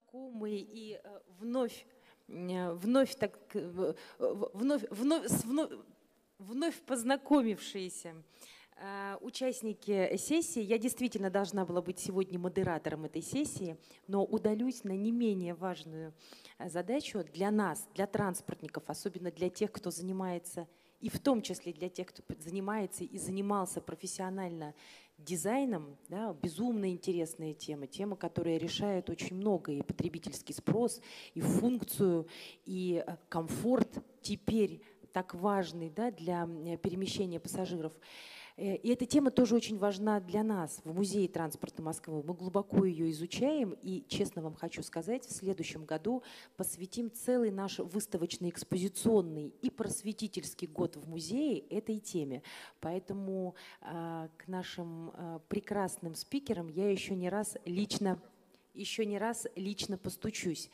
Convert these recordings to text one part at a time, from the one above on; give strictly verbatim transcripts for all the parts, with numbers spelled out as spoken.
знакомые и э, вновь, э, вновь, так, э, вновь, вновь, с вновь, вновь познакомившиеся э, участники сессии. Я действительно должна была быть сегодня модератором этой сессии, но удалюсь на не менее важную задачу для нас, для транспортников, особенно для тех, кто занимается, и в том числе для тех, кто занимается и занимался профессионально дизайном. Да, безумно интересная тема, тема, которая решает очень много, и потребительский спрос, и функцию, и комфорт теперь так важный, да, для перемещения пассажиров. И эта тема тоже очень важна для нас в Музее транспорта Москвы. Мы глубоко ее изучаем, и, честно вам хочу сказать, в следующем году посвятим целый наш выставочный, экспозиционный и просветительский год в музее этой теме. Поэтому э, к нашим э, прекрасным спикерам я еще не раз лично, еще не раз лично постучусь.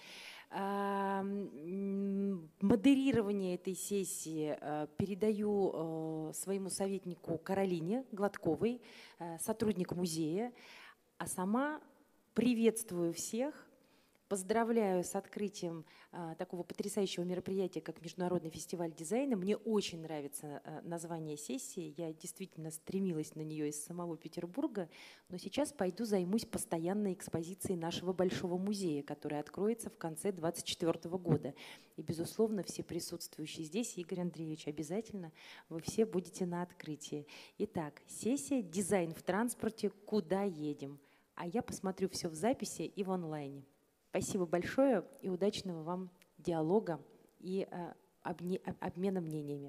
Модерирование этой сессии передаю своему советнику Каролине Гладковой, сотруднику музея, а сама приветствую всех, поздравляю с открытием такого потрясающего мероприятия, как Международный фестиваль дизайна. Мне очень нравится название сессии, я действительно стремилась на нее из самого Петербурга, но сейчас пойду займусь постоянной экспозицией нашего Большого музея, которая откроется в конце две тысячи двадцать четвёртого года. И, безусловно, все присутствующие здесь, Игорь Андреевич, обязательно вы все будете на открытии. Итак, сессия «Дизайн в транспорте. Куда едем?». А я посмотрю все в записи и в онлайне. Спасибо большое и удачного вам диалога и э, обне, обмена мнениями.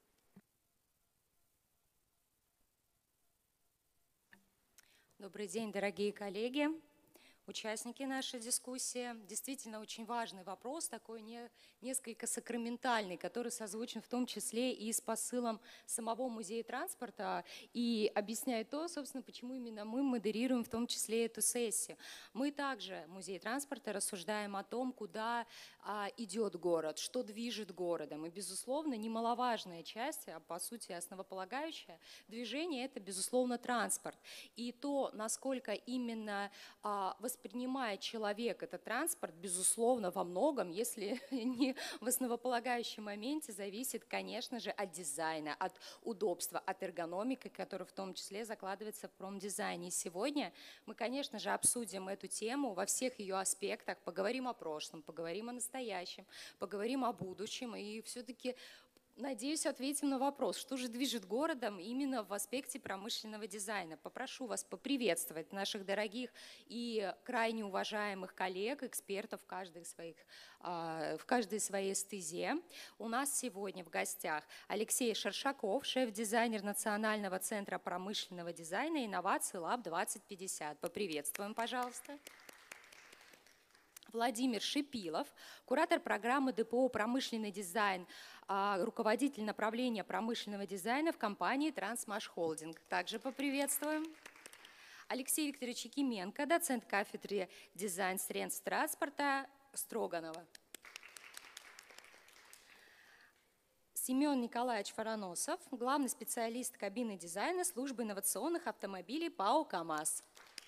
Добрый день, дорогие коллеги, участники нашей дискуссии. Действительно очень важный вопрос, такой не, несколько сакраментальный, который созвучен в том числе и с посылом самого Музея транспорта и объясняет то, собственно, почему именно мы модерируем в том числе эту сессию. Мы также, Музей транспорта, рассуждаем о том, куда а, идет город, что движет городом. И, безусловно, немаловажная часть, а по сути основополагающая движение – это, безусловно, транспорт. И то, насколько именно а, воспринимает человек этот транспорт, безусловно, во многом, если не в основополагающем моменте, зависит, конечно же, от дизайна, от удобства, от эргономики, которая в том числе закладывается в промдизайне. И сегодня мы, конечно же, обсудим эту тему во всех ее аспектах, поговорим о прошлом, поговорим о настоящем, поговорим о будущем и все-таки, надеюсь, ответим на вопрос, что же движет городом именно в аспекте промышленного дизайна. Попрошу вас поприветствовать наших дорогих и крайне уважаемых коллег, экспертов в каждой, своих, в каждой своей стезе. У нас сегодня в гостях Алексей Шершаков, шеф-дизайнер Национального центра промышленного дизайна и инноваций Лаб двадцать пятьдесят. Поприветствуем, пожалуйста. Владимир Шипилов, куратор программы ДПО «Промышленный дизайн», руководитель направления промышленного дизайна в компании «Трансмаш Холдинг». Также поприветствуем. Алексей Викторович Якименко, доцент кафедры дизайн средств транспорта Строганова. Семен Николаевич Фараносов, главный специалист кабины дизайна службы инновационных автомобилей ПАО «КамАЗ».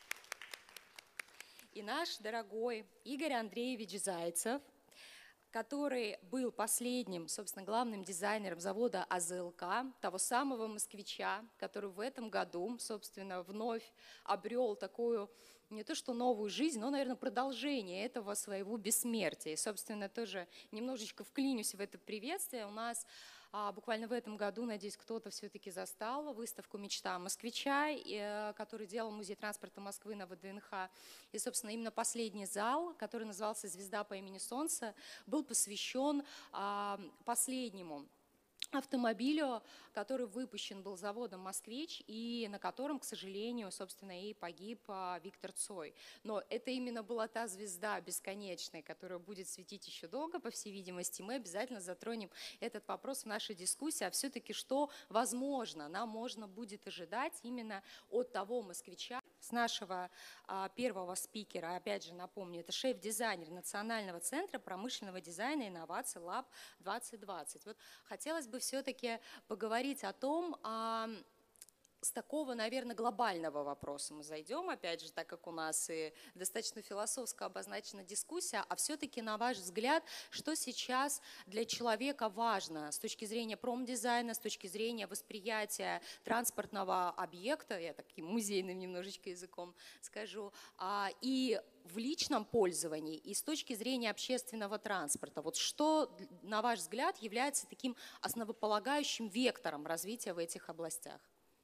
И наш дорогой Игорь Андреевич Зайцев, который был последним, собственно, главным дизайнером завода АЗЛК, того самого москвича, который в этом году, собственно, вновь обрел такую, не то что новую жизнь, но, наверное, продолжение этого своего бессмертия. И, собственно, тоже немножечко вклинюсь в это приветствие. У нас а, буквально в этом году, надеюсь, кто-то все-таки застал выставку «Мечта москвича», и, который делал Музей транспорта Москвы на ВДНХ. И, собственно, именно последний зал, который назывался «Звезда по имени Солнце», был посвящен а, последнему автомобилю, который выпущен был заводом «Москвич» и на котором, к сожалению, собственно, и погиб Виктор Цой. Но это именно была та звезда бесконечная, которая будет светить еще долго, по всей видимости. Мы обязательно затронем этот вопрос в нашей дискуссии, а все-таки что, возможно, нам можно будет ожидать именно от того «Москвича». С нашего а, первого спикера, опять же напомню, это шеф-дизайнер Национального центра промышленного дизайна и инноваций Лаб двадцать двадцать. Вот хотелось бы все-таки поговорить о том, а, с такого, наверное, глобального вопроса мы зайдем, опять же, так как у нас и достаточно философско обозначена дискуссия, а все-таки, на ваш взгляд, что сейчас для человека важно с точки зрения промдизайна, с точки зрения восприятия транспортного объекта, я таким музейным немножечко языком скажу, и в личном пользовании, и с точки зрения общественного транспорта. Вот что, на ваш взгляд, является таким основополагающим вектором развития в этих областях?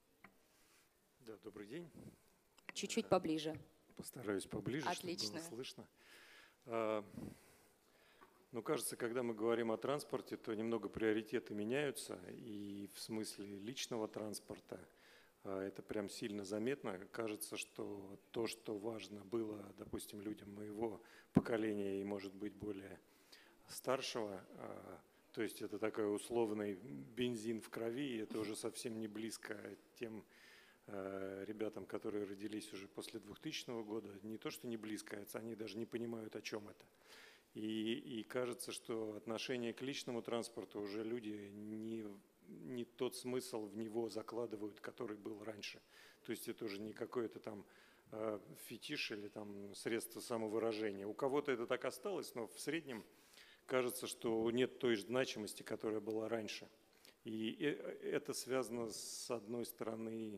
Да, добрый день. Чуть-чуть поближе. Постараюсь поближе, Отлично. чтобы было слышно. А, ну, кажется, когда мы говорим о транспорте, то немного приоритеты меняются, и в смысле личного транспорта а, это прям сильно заметно. Кажется, что то, что важно было, допустим, людям моего поколения и, может быть, более старшего, а, то есть это такой условный бензин в крови, и это уже совсем не близко тем ребятам, которые родились уже после двухтысячного года, не то, что не близко, они даже не понимают, о чем это. И, и кажется, что отношение к личному транспорту уже люди не, не тот смысл в него закладывают, который был раньше. То есть это уже не какой-то там э, фетиш или там средство самовыражения. У кого-то это так осталось, но в среднем кажется, что нет той же значимости, которая была раньше. И это связано, с одной стороны,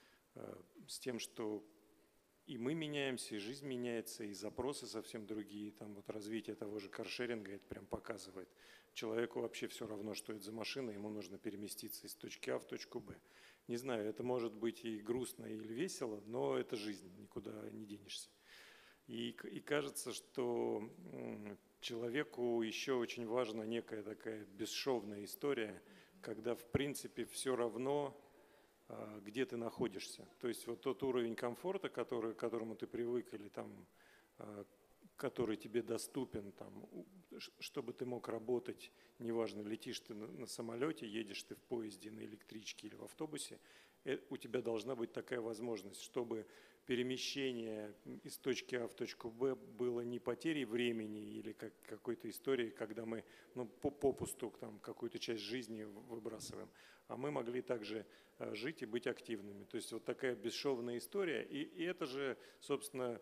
с тем, что и мы меняемся, и жизнь меняется, и запросы совсем другие. Там вот развитие того же каршеринга это прям показывает. Человеку вообще все равно, что это за машина, ему нужно переместиться из точки А в точку Б. Не знаю, это может быть и грустно, или весело, но это жизнь, никуда не денешься. И, и кажется, что человеку еще очень важна некая такая бесшовная история, когда в принципе все равно, где ты находишься. То есть вот тот уровень комфорта, который, к которому ты привык, или там, который тебе доступен, там, чтобы ты мог работать, неважно, летишь ты на, на самолете, едешь ты в поезде, на электричке или в автобусе, у тебя должна быть такая возможность, чтобы перемещение из точки А в точку Б было не потерей времени или как какой-то историей, когда мы ну, попусту там, какую-то часть жизни выбрасываем, а мы могли также жить и быть активными. То есть вот такая бесшовная история. И, и это же, собственно,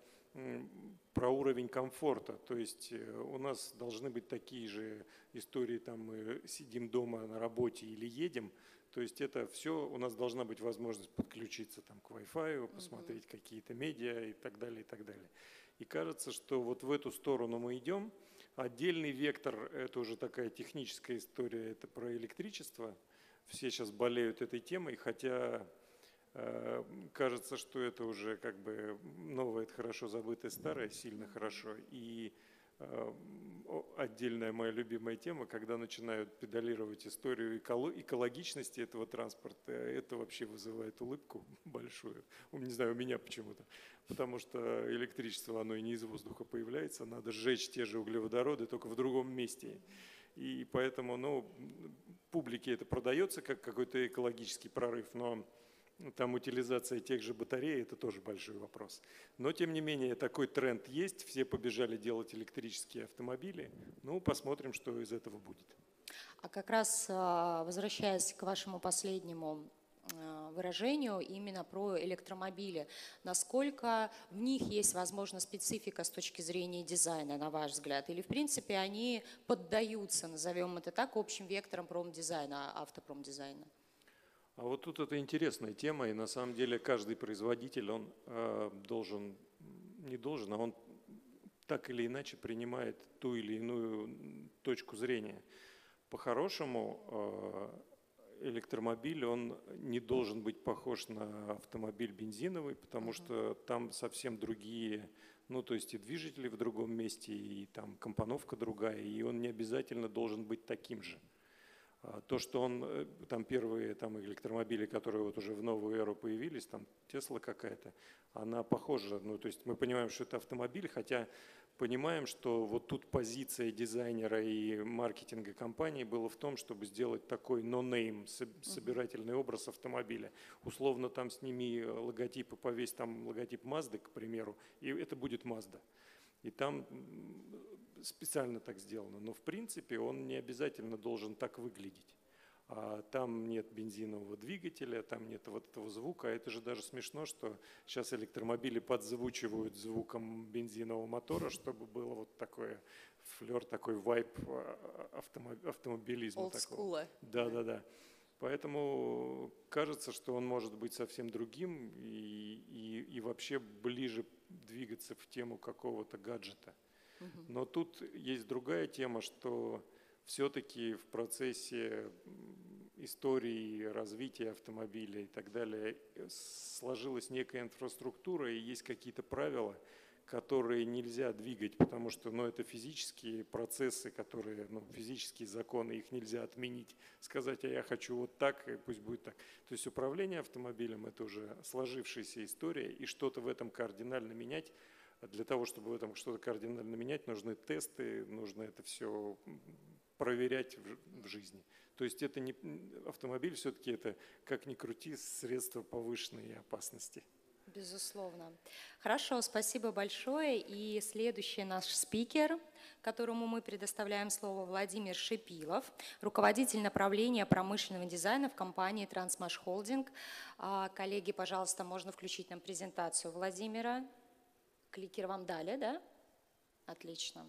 про уровень комфорта. То есть у нас должны быть такие же истории, там мы сидим дома на работе или едем. То есть это все, у нас должна быть возможность подключиться там, к Wi-Fi, посмотреть mm-hmm. какие-то медиа и так далее, и так далее. И кажется, что вот в эту сторону мы идем. Отдельный вектор, это уже такая техническая история, это про электричество. Все сейчас болеют этой темой, хотя э, кажется, что это уже как бы новое, это хорошо забытое, старое, сильно хорошо. И э, отдельная моя любимая тема, когда начинают педалировать историю эколо- экологичности этого транспорта, это вообще вызывает улыбку большую. Не знаю, у меня почему-то. Потому что электричество, оно и не из воздуха появляется, надо сжечь те же углеводороды, только в другом месте. И поэтому, ну, публике это продается как какой-то экологический прорыв, но там утилизация тех же батарей – это тоже большой вопрос. Но, тем не менее, такой тренд есть, все побежали делать электрические автомобили. Ну, посмотрим, что из этого будет. А как раз возвращаясь к вашему последнему выражению именно про электромобили. Насколько в них есть, возможно, специфика с точки зрения дизайна, на ваш взгляд? Или, в принципе, они поддаются, назовем это так, общим векторам промдизайна, автопромдизайна? А вот тут это интересная тема, и на самом деле каждый производитель, он э, должен, не должен, а он так или иначе принимает ту или иную точку зрения. По-хорошему, э, электромобиль, он не должен быть похож на автомобиль бензиновый, потому uh-huh. что там совсем другие, ну то есть и движители в другом месте, и там компоновка другая, и он не обязательно должен быть таким же. То, что он, там первые там, электромобили, которые вот уже в новую эру появились, там Тесла какая-то, она похожа, ну то есть мы понимаем, что это автомобиль, хотя понимаем, что вот тут позиция дизайнера и маркетинга компании была в том, чтобы сделать такой no-name, собирательный образ автомобиля. Условно там сними логотип и повесь там логотип Mazda, к примеру, и это будет Mazda. И там специально так сделано. Но в принципе он не обязательно должен так выглядеть. А там нет бензинового двигателя, там нет вот этого звука. Это же даже смешно, что сейчас электромобили подзвучивают звуком бензинового мотора, чтобы было вот такое флер, такой вайб автомобилизма. Олдскула. Да, да, да. Поэтому кажется, что он может быть совсем другим и, и, и вообще ближе двигаться в тему какого-то гаджета. Но тут есть другая тема, что все-таки в процессе истории развития автомобиля и так далее сложилась некая инфраструктура и есть какие-то правила, которые нельзя двигать, потому что ну, это физические процессы, которые, ну, физические законы, их нельзя отменить, сказать, а я хочу вот так, и пусть будет так. То есть управление автомобилем – это уже сложившаяся история, и что-то в этом кардинально менять. Для того, чтобы в этом что-то кардинально менять, нужны тесты, нужно это все проверять в жизни. То есть это не, автомобиль все-таки это, как ни крути, средство повышенной опасности. Безусловно. Хорошо, спасибо большое. И следующий наш спикер, которому мы предоставляем слово, Владимир Шипилов, руководитель направления промышленного дизайна в компании «Трансмаш Холдинг». Коллеги, пожалуйста, можно включить нам презентацию Владимира. Кликер вам дали, да? Отлично.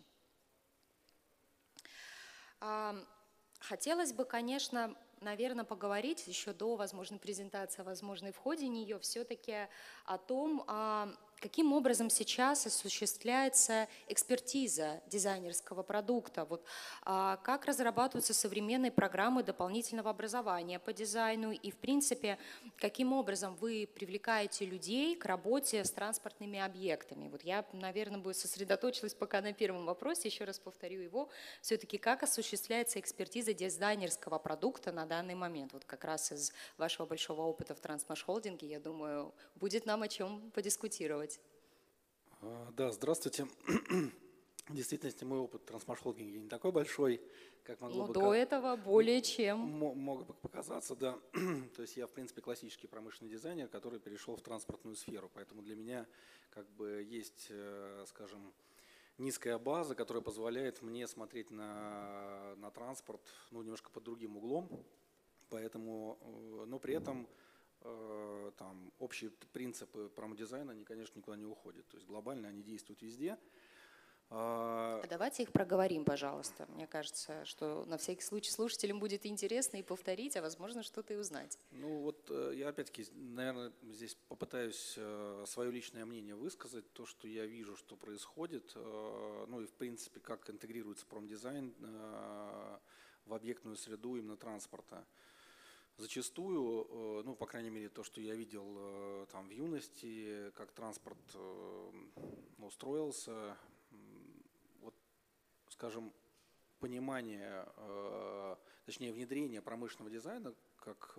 Хотелось бы, конечно, наверное, поговорить еще до возможной презентации, возможной в ходе нее, все-таки о том, каким образом сейчас осуществляется экспертиза дизайнерского продукта, вот, как разрабатываются современные программы дополнительного образования по дизайну и, в принципе, каким образом вы привлекаете людей к работе с транспортными объектами. Вот я, наверное, бы сосредоточилась пока на первом вопросе, еще раз повторю его, все-таки как осуществляется экспертиза дизайнерского продукта на данный момент. Вот как раз из вашего большого опыта в Трансмаш Холдинге, я думаю, будет нам о чем подискутировать. Да, здравствуйте. В действительности мой опыт в Трансмаш Холдинге не такой большой, как могло Но бы... до как... этого более чем. Мог бы показаться, да. То есть я, в принципе, классический промышленный дизайнер, который перешел в транспортную сферу. Поэтому для меня как бы есть, скажем, низкая база, которая позволяет мне смотреть на, на транспорт ну, немножко под другим углом. Поэтому, но при этом там, общие принципы промдизайна, они, конечно, никуда не уходят. То есть глобально они действуют везде. А давайте их проговорим, пожалуйста. Мне кажется, что на всякий случай слушателям будет интересно и повторить, а возможно что-то и узнать. Ну вот я опять-таки, наверное, здесь попытаюсь свое личное мнение высказать, то, что я вижу, что происходит, ну и в принципе, как интегрируется промдизайн в объектную среду именно транспорта. Зачастую, ну, по крайней мере, то, что я видел там в юности, как транспорт ну, строился, вот, скажем, понимание, точнее, внедрение промышленного дизайна как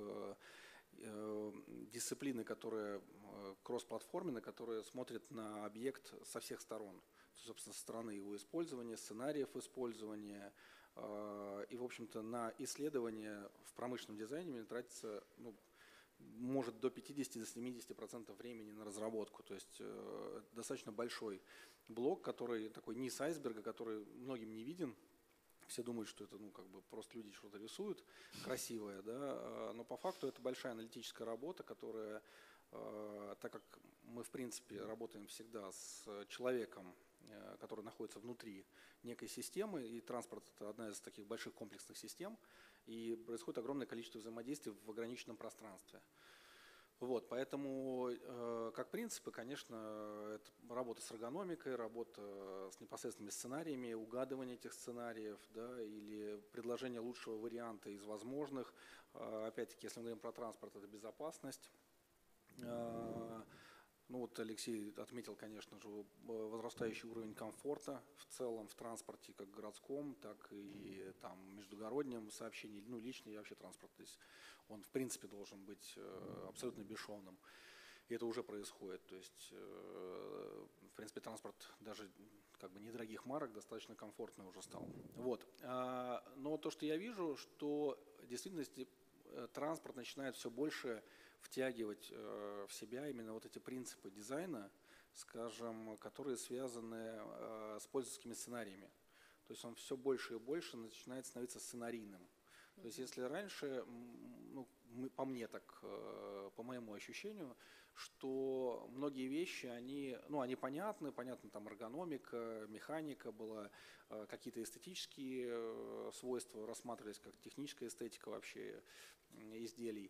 дисциплины, которая кросс-платформенная, которая смотрит на объект со всех сторон. Собственно, со стороны его использования, сценариев использования. И, в общем-то, на исследование в промышленном дизайне тратится, ну, может, до пятидесяти-семидесяти процентов времени на разработку. То есть э, достаточно большой блок, который такой низ айсберга, который многим не виден. Все думают, что это ну, как бы просто люди что-то рисуют красивое, да? Но по факту это большая аналитическая работа, которая, э, так как мы, в принципе, работаем всегда с человеком, который находится внутри некой системы, и транспорт – это одна из таких больших комплексных систем, и происходит огромное количество взаимодействий в ограниченном пространстве. Вот, поэтому, э, как принципы, конечно, это работа с эргономикой, работа с непосредственными сценариями, угадывание этих сценариев, да, или предложение лучшего варианта из возможных. Э, опять-таки, если мы говорим про транспорт, это безопасность. Э, Ну вот Алексей отметил, конечно же, возрастающий уровень комфорта в целом в транспорте, как городском, так и там междугороднем сообщении, ну личный и вообще транспорт. То есть он в принципе должен быть абсолютно бесшовным. И это уже происходит. То есть в принципе транспорт даже как бы недорогих марок достаточно комфортный уже стал. Вот. Но то, что я вижу, что в действительности транспорт начинает все больше втягивать в себя именно вот эти принципы дизайна, скажем, которые связаны с пользовательскими сценариями. То есть он все больше и больше начинает становиться сценарийным. То есть если раньше, ну, мы, по мне так, по моему ощущению, что многие вещи, они, ну, они понятны, понятно, там эргономика, механика была, какие-то эстетические свойства рассматривались как техническая эстетика вообще изделий,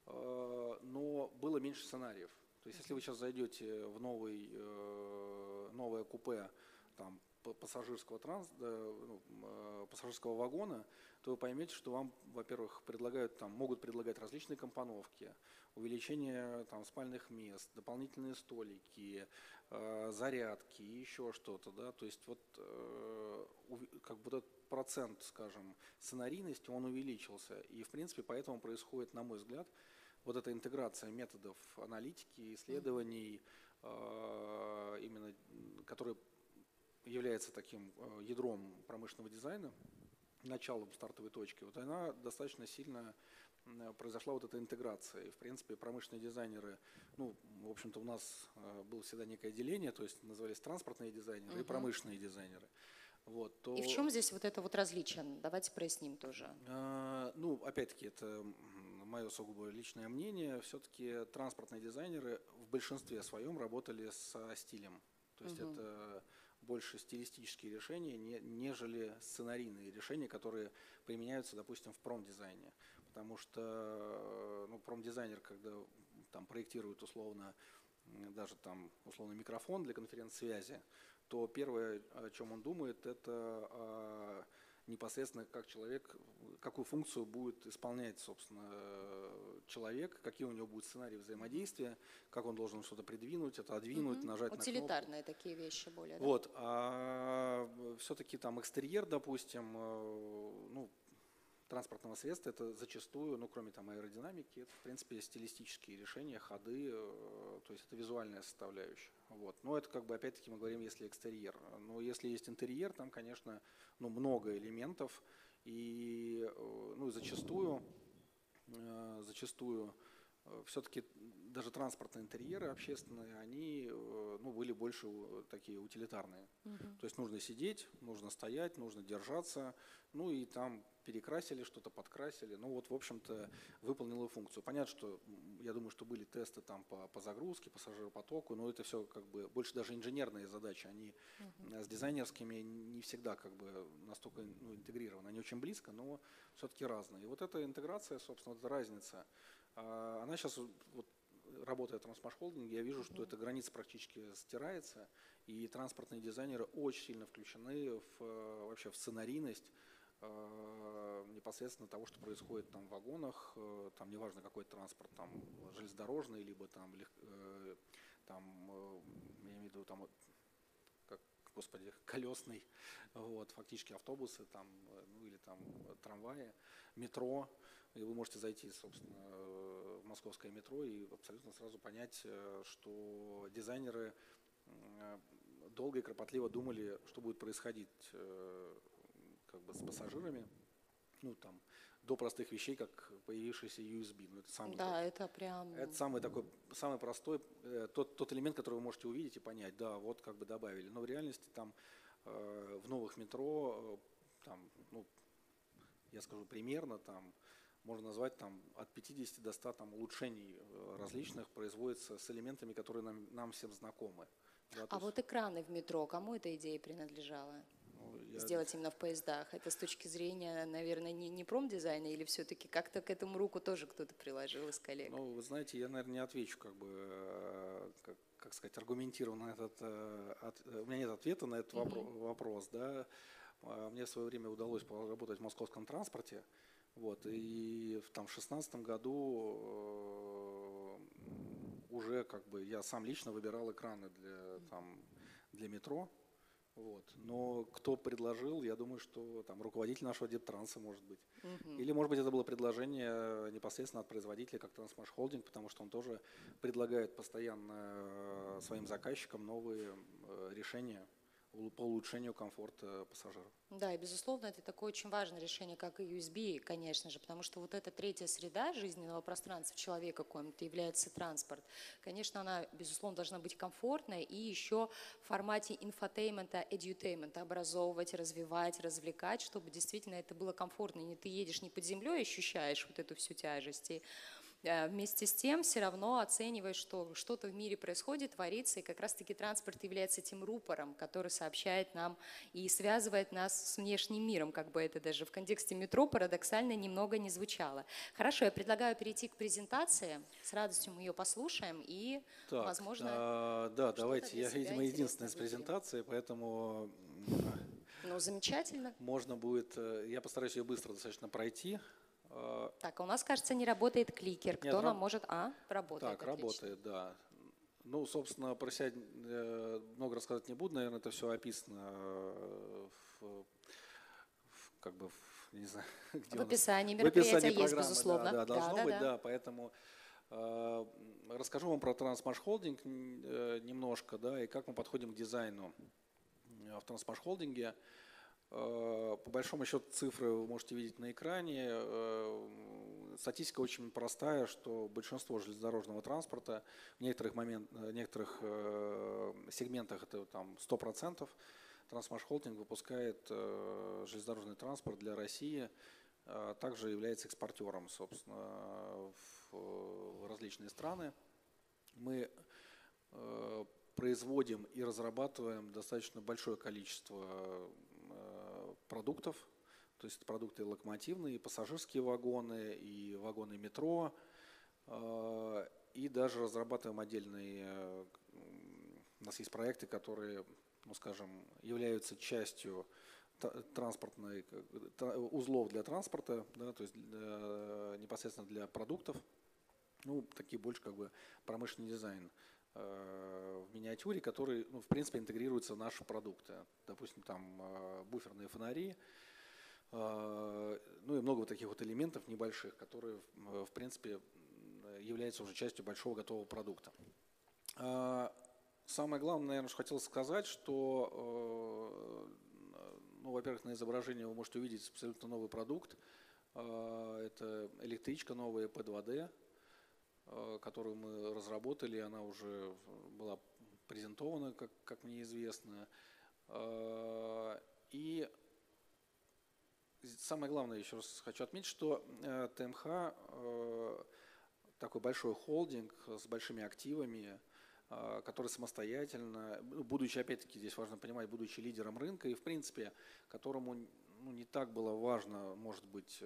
но было меньше сценариев. То есть если вы сейчас зайдете в новый, новое купе там, пассажирского, транс, ну, пассажирского вагона, то вы поймете, что вам, во-первых, предлагают, там, могут предлагать различные компоновки, увеличение там, спальных мест, дополнительные столики, э, зарядки, еще что-то. Да? То есть вот, э, как бы этот процент, скажем, сценарийности, он увеличился. И, в принципе, поэтому происходит, на мой взгляд, вот эта интеграция методов аналитики, исследований, э, именно, которые является таким ядром промышленного дизайна, началом стартовой точки, вот она достаточно сильно произошла, вот эта интеграция. И, в принципе, промышленные дизайнеры, ну, в общем-то, у нас было всегда некое деление, то есть назывались транспортные дизайнеры uh-huh. и промышленные дизайнеры. Вот, то, и в чем здесь вот это вот различие? Давайте проясним тоже. Э, ну, опять-таки, это мое сугубо личное мнение. Все-таки транспортные дизайнеры в большинстве своем работали со стилем. То есть uh-huh. это больше стилистические решения, не, нежели сценарийные решения, которые применяются, допустим, в промдизайне. Потому что ну, промдизайнер, когда там, проектирует условно, даже там, условно микрофон для конференц-связи, то первое, о чем он думает, это а, непосредственно как человек, какую функцию будет исполнять, собственно, человек, какие у него будут сценарии взаимодействия, как он должен что-то придвинуть, отодвинуть, угу. нажать на кнопку. Утилитарные такие вещи более. Вот, да? А все-таки там экстерьер, допустим, ну, транспортного средства, это зачастую, ну, кроме там аэродинамики, это, в принципе, стилистические решения, ходы, то есть это визуальная составляющая. Вот. Но это, как бы, опять-таки, мы говорим, если экстерьер. Но если есть интерьер, там, конечно, ну, много элементов, и, ну, зачастую, зачастую все-таки даже транспортные интерьеры общественные, они, ну, были больше такие утилитарные. Uh-huh. То есть нужно сидеть, нужно стоять, нужно держаться, ну и там перекрасили что-то, подкрасили, ну вот, в общем-то, выполнила функцию. Понятно, что, я думаю, что были тесты там по, по загрузке, пассажиропотоку, но это все как бы больше даже инженерные задачи, они uh-huh. с дизайнерскими не всегда как бы настолько, ну, интегрированы. Они очень близко, но все-таки разные. И вот эта интеграция, собственно, вот эта разница, она сейчас, вот, работая в Трансмаш-холдинге, я вижу, что эта граница практически стирается, и транспортные дизайнеры очень сильно включены в, вообще в сценарийность непосредственно того, что происходит там в вагонах, там неважно какой транспорт, там железнодорожный, либо там, там я имею в виду там, как, господи, колесный, вот, фактически автобусы, там, ну или там трамваи, метро. И вы можете зайти, собственно, в московское метро и абсолютно сразу понять, что дизайнеры долго и кропотливо думали, что будет происходить как бы с пассажирами, ну там до простых вещей, как появившийся ю эс би. Ну, это самый, да, это прям. Это самый такой, самый простой, тот, тот элемент, который вы можете увидеть и понять, да, вот как бы добавили. Но в реальности там в новых метро, там, ну, я скажу примерно, там можно назвать там, от пятидесяти до ста там, улучшений различных производится с элементами, которые нам, нам всем знакомы. Да, а есть... вот экраны в метро, кому эта идея принадлежала? Ну, я... Сделать именно в поездах? Это с точки зрения, наверное, не, не промдизайна или все-таки как-то к этому руку тоже кто-то приложил из коллег? Ну, вы знаете, я, наверное, не отвечу, как бы, как, как сказать, аргументированно на этот, от, у меня нет ответа на этот mm-hmm. вопрос, да. Мне в свое время удалось поработать в московском транспорте. Вот, и в там, шестнадцатом году э, уже как бы я сам лично выбирал экраны для, там, для метро. Вот. Но кто предложил, я думаю, что там, руководитель нашего Дептранса, может быть. Uh-huh. Или, может быть, это было предложение непосредственно от производителя, как Трансмаш Холдинг, потому что он тоже предлагает постоянно своим заказчикам новые решения по улучшению комфорта пассажиров. Да, и безусловно, это такое очень важное решение, как и ю эс би, конечно же, потому что вот эта третья среда жизненного пространства человека, коим-то является транспорт, конечно, она, безусловно, должна быть комфортной и еще в формате инфотеймента, эдютеймента образовывать, развивать, развлекать, чтобы действительно это было комфортно. И ты едешь не под землей, ощущаешь вот эту всю тяжесть, и вместе с тем все равно оцениваешь, что что-то в мире происходит, творится, и как раз-таки транспорт является тем рупором, который сообщает нам и связывает нас с внешним миром, как бы это даже в контексте метро парадоксально немного не звучало. Хорошо, я предлагаю перейти к презентации, с радостью мы ее послушаем, и, так, возможно, а, да, давайте, я, видимо, единственная с презентацией, поэтому… Ну, замечательно. Можно будет, я постараюсь ее быстро достаточно пройти. Так, а у нас, кажется, не работает кликер. Кто Нет, нам раб... может… А, работает. Так, работает, да. Ну, собственно, про себя много рассказывать не буду. Наверное, это все описано в, в, как бы, в, не знаю, где в описании нас... мероприятия в описании есть, программы, безусловно. Да, да, должно да, быть, да. да. Поэтому э, расскажу вам про Transmash Holding э, немножко, да, и как мы подходим к дизайну в Transmash Holding. По большому счету цифры вы можете видеть на экране. Статистика очень простая, что большинство железнодорожного транспорта в некоторых, момент, в некоторых сегментах это там сто процентов. Transmash Holding выпускает железнодорожный транспорт для России, также является экспортером, собственно, в различные страны. Мы производим и разрабатываем достаточно большое количество продуктов, то есть продукты локомотивные, и пассажирские вагоны, и вагоны метро, и даже разрабатываем отдельные, у нас есть проекты, которые, ну скажем, являются частью транспортной, узлов для транспорта, да, то есть для, непосредственно для продуктов, ну такие больше как бы промышленный дизайн в миниатюре, который, ну, в принципе, интегрируются в наши продукты. Допустим, там буферные фонари, ну и много вот таких вот элементов небольших, которые, в принципе, являются уже частью большого готового продукта. Самое главное, наверное, что хотел сказать, что, ну, во-первых, на изображении вы можете увидеть абсолютно новый продукт. Это электричка новая пэ два дэ, которую мы разработали, она уже была презентована, как, как мне известно. И самое главное, еще раз хочу отметить, что тэ эм ха такой большой холдинг с большими активами, который самостоятельно, будучи, опять-таки, здесь важно понимать, будучи лидером рынка, и, в принципе, которому, ну, не так было важно, может быть,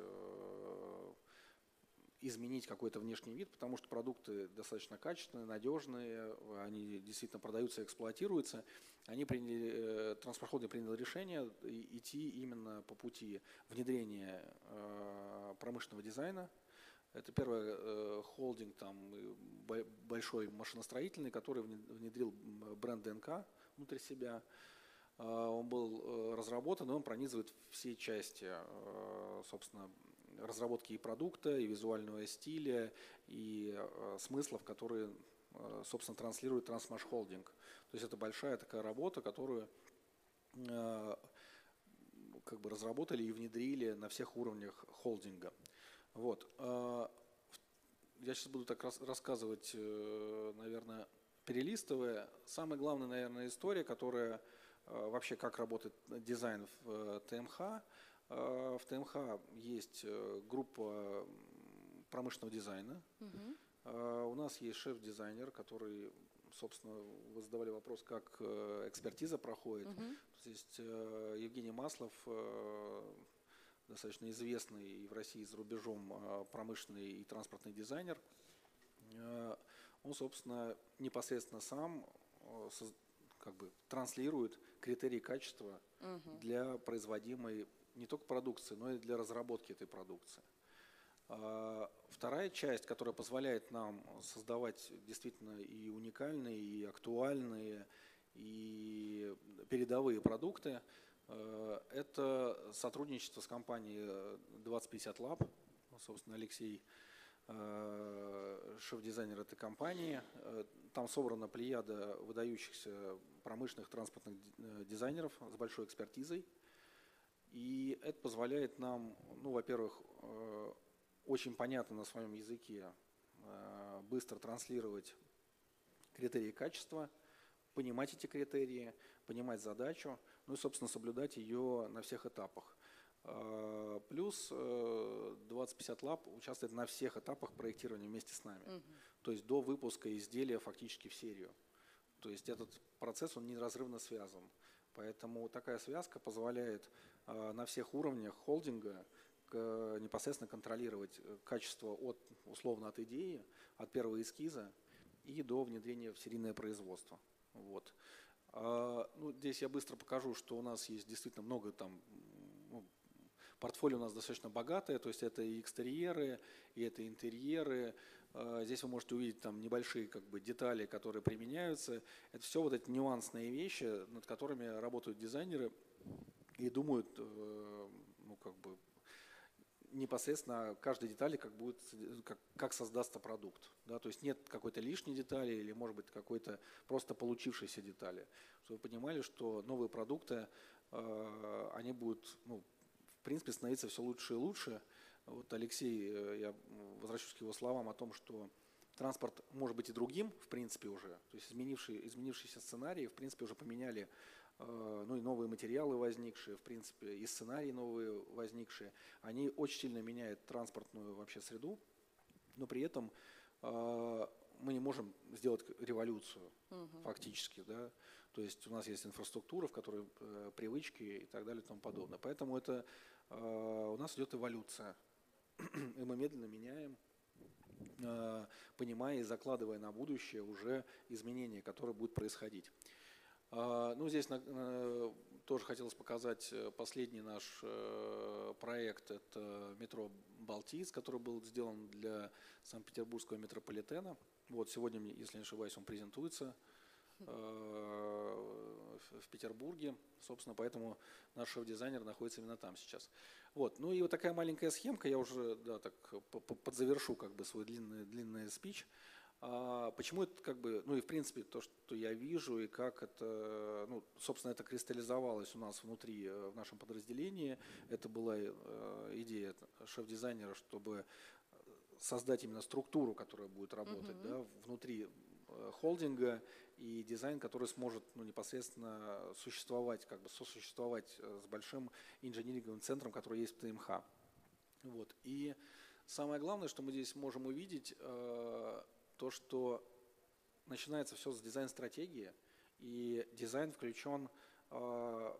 изменить какой-то внешний вид, потому что продукты достаточно качественные, надежные, они действительно продаются и эксплуатируются. Они приняли, Transmash Holding принял решение идти именно по пути внедрения промышленного дизайна. Это первый холдинг там, большой машиностроительный, который внедрил бренд дэ эн ка внутри себя. Он был разработан, и он пронизывает все части, собственно, разработки и продукта, и визуального стиля, и э, смыслов, которые, э, собственно, транслирует Transmash Holding. То есть это большая такая работа, которую э, как бы разработали и внедрили на всех уровнях холдинга. Вот. Э, я сейчас буду так рас рассказывать, э, наверное, перелистывая. Самая главная, наверное, история, которая э, вообще как работает дизайн в э, тэ эм ха. В тэ эм ха есть группа промышленного дизайна. Uh-huh. У нас есть шеф-дизайнер, который, собственно, вы задавали вопрос, как экспертиза проходит. Uh-huh. Есть Евгений Маслов, достаточно известный и в России, и за рубежом промышленный и транспортный дизайнер. Он, собственно, непосредственно сам как бы транслирует критерии качества uh-huh. для производимой не только продукции, но и для разработки этой продукции. Вторая часть, которая позволяет нам создавать действительно и уникальные, и актуальные, и передовые продукты, это сотрудничество с компанией двадцать пятьдесят лаб. Собственно, Алексей шеф-дизайнер этой компании. Там собрана плеяда выдающихся промышленных транспортных дизайнеров с большой экспертизой. И это позволяет нам, ну, во-первых, очень понятно на своем языке быстро транслировать критерии качества, понимать эти критерии, понимать задачу, ну и, собственно, соблюдать ее на всех этапах. Плюс двадцать пятьдесят лаб участвует на всех этапах проектирования вместе с нами. Угу. То есть до выпуска изделия фактически в серию. То есть этот процесс, он неразрывно связан. Поэтому такая связка позволяет на всех уровнях холдинга непосредственно контролировать качество от, условно, от идеи, от первого эскиза и до внедрения в серийное производство. Вот. Ну, здесь я быстро покажу, что у нас есть действительно много там. Портфолио у нас достаточно богатое, то есть это и экстерьеры, и это интерьеры. Здесь вы можете увидеть там небольшие как бы детали, которые применяются. Это все вот эти нюансные вещи, над которыми работают дизайнеры и думают, ну, как бы, непосредственно каждой детали, как, будет, как, как создастся продукт. Да? То есть нет какой-то лишней детали или, может быть, какой-то просто получившейся детали. Чтобы вы понимали, что новые продукты, они будут, ну, в принципе, становиться все лучше и лучше. Вот Алексей, я возвращусь к его словам о том, что транспорт может быть и другим, в принципе, уже. То есть изменившие, изменившиеся сценарии, в принципе, уже поменяли, ну и новые материалы возникшие, в принципе, и сценарии новые возникшие. Они очень сильно меняют транспортную вообще среду, но при этом мы не можем сделать революцию угу. фактически, да. То есть у нас есть инфраструктура, в которой э, привычки и так далее и тому подобное. Поэтому это э, у нас идет эволюция, и мы медленно меняем, э, понимая и закладывая на будущее уже изменения, которые будут происходить. Э, ну здесь э, тоже хотелось показать последний наш э, проект, это метро Балтийск, который был сделан для Санкт-Петербургского метрополитена. Вот сегодня, если не ошибаюсь, он презентуется в Петербурге, собственно, поэтому наш шеф-дизайнер находится именно там сейчас. Вот, ну и вот такая маленькая схемка, я уже, да, так подзавершу как бы свой длинный, длинный спич. А почему это как бы, ну и в принципе то, что я вижу и как это, ну, собственно, это кристаллизовалось у нас внутри, в нашем подразделении, это была идея шеф-дизайнера, чтобы создать именно структуру, которая будет работать, uh-huh. да, внутри холдинга, и дизайн, который сможет, ну, непосредственно существовать, как бы сосуществовать с большим инжиниринговым центром, который есть в ТМХ. Вот. И самое главное, что мы здесь можем увидеть, э, то, что начинается все с дизайн-стратегии, и дизайн включен, э,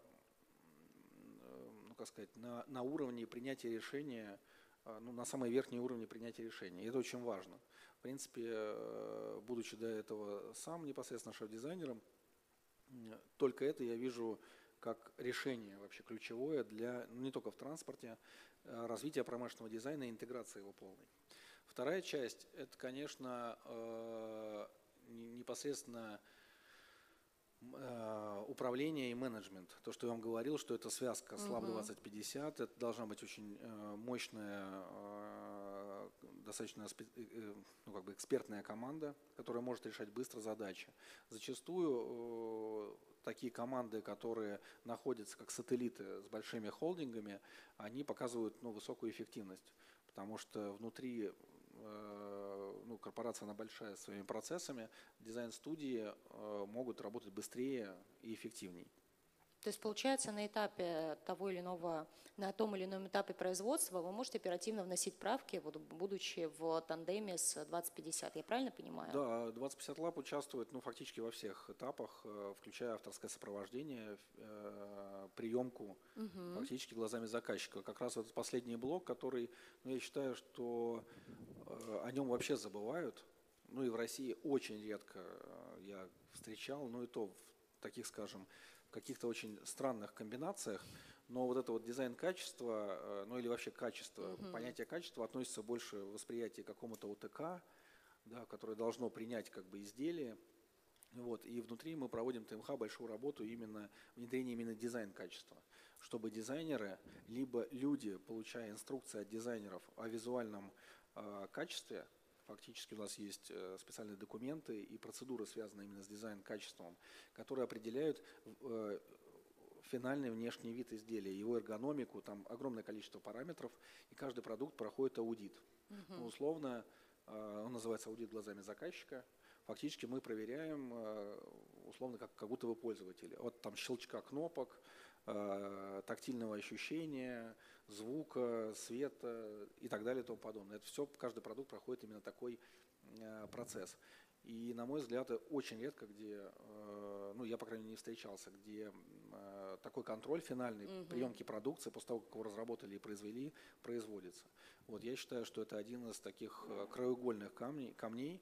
ну, как сказать, на, на уровне принятия решения, э, ну, на самые верхние уровни принятия решений. И это очень важно. В принципе, будучи до этого сам непосредственно шеф-дизайнером, только это я вижу как решение вообще ключевое для, ну, не только в транспорте, развития промышленного дизайна и интеграции его полной. Вторая часть – это, конечно, непосредственно управление и менеджмент. То, что я вам говорил, что это связка с лаб двадцать пятьдесят, это должна быть очень мощная, достаточно, ну, как бы экспертная команда, которая может решать быстро задачи. Зачастую такие команды, которые находятся как сателлиты с большими холдингами, они показывают, ну, высокую эффективность, потому что внутри, ну, корпорация она большая своими процессами, дизайн-студии могут работать быстрее и эффективнее. То есть, получается, на этапе того или иного, на том или ином этапе производства вы можете оперативно вносить правки, вот, будучи в тандеме с двадцать пятьдесят, я правильно понимаю? Да, двадцать пятьдесят лаб участвует, ну, фактически во всех этапах, включая авторское сопровождение, приемку, угу. фактически глазами заказчика. Как раз вот последний блок, который, ну, я считаю, что о нем вообще забывают. Ну и в России очень редко я встречал, ну и то в таких, скажем, в каких-то очень странных комбинациях, но вот это вот дизайн качества, ну или вообще качество, uh-huh. понятие качества относится больше в восприятии к какому-то ОТК, да, которое должно принять как бы изделие. Вот, и внутри мы проводим ТМХ большую работу именно внедрение именно дизайн качества, чтобы дизайнеры, либо люди, получая инструкции от дизайнеров о визуальном качестве. Фактически у нас есть специальные документы и процедуры, связанные именно с дизайн-качеством, которые определяют финальный внешний вид изделия, его эргономику, там огромное количество параметров, и каждый продукт проходит аудит. Uh-huh. Ну, условно, он называется аудит глазами заказчика. Фактически мы проверяем, условно, как, как будто вы пользователь. От там щелчка кнопок, тактильного ощущения, звука, света и так далее и тому подобное. Это все, каждый продукт проходит именно такой процесс. И, на мой взгляд, очень редко, где, ну, я, по крайней мере, не встречался, где такой контроль финальной угу. приемки продукции, после того, как его разработали и произвели, производится. Вот, я считаю, что это один из таких краеугольных камней, камней.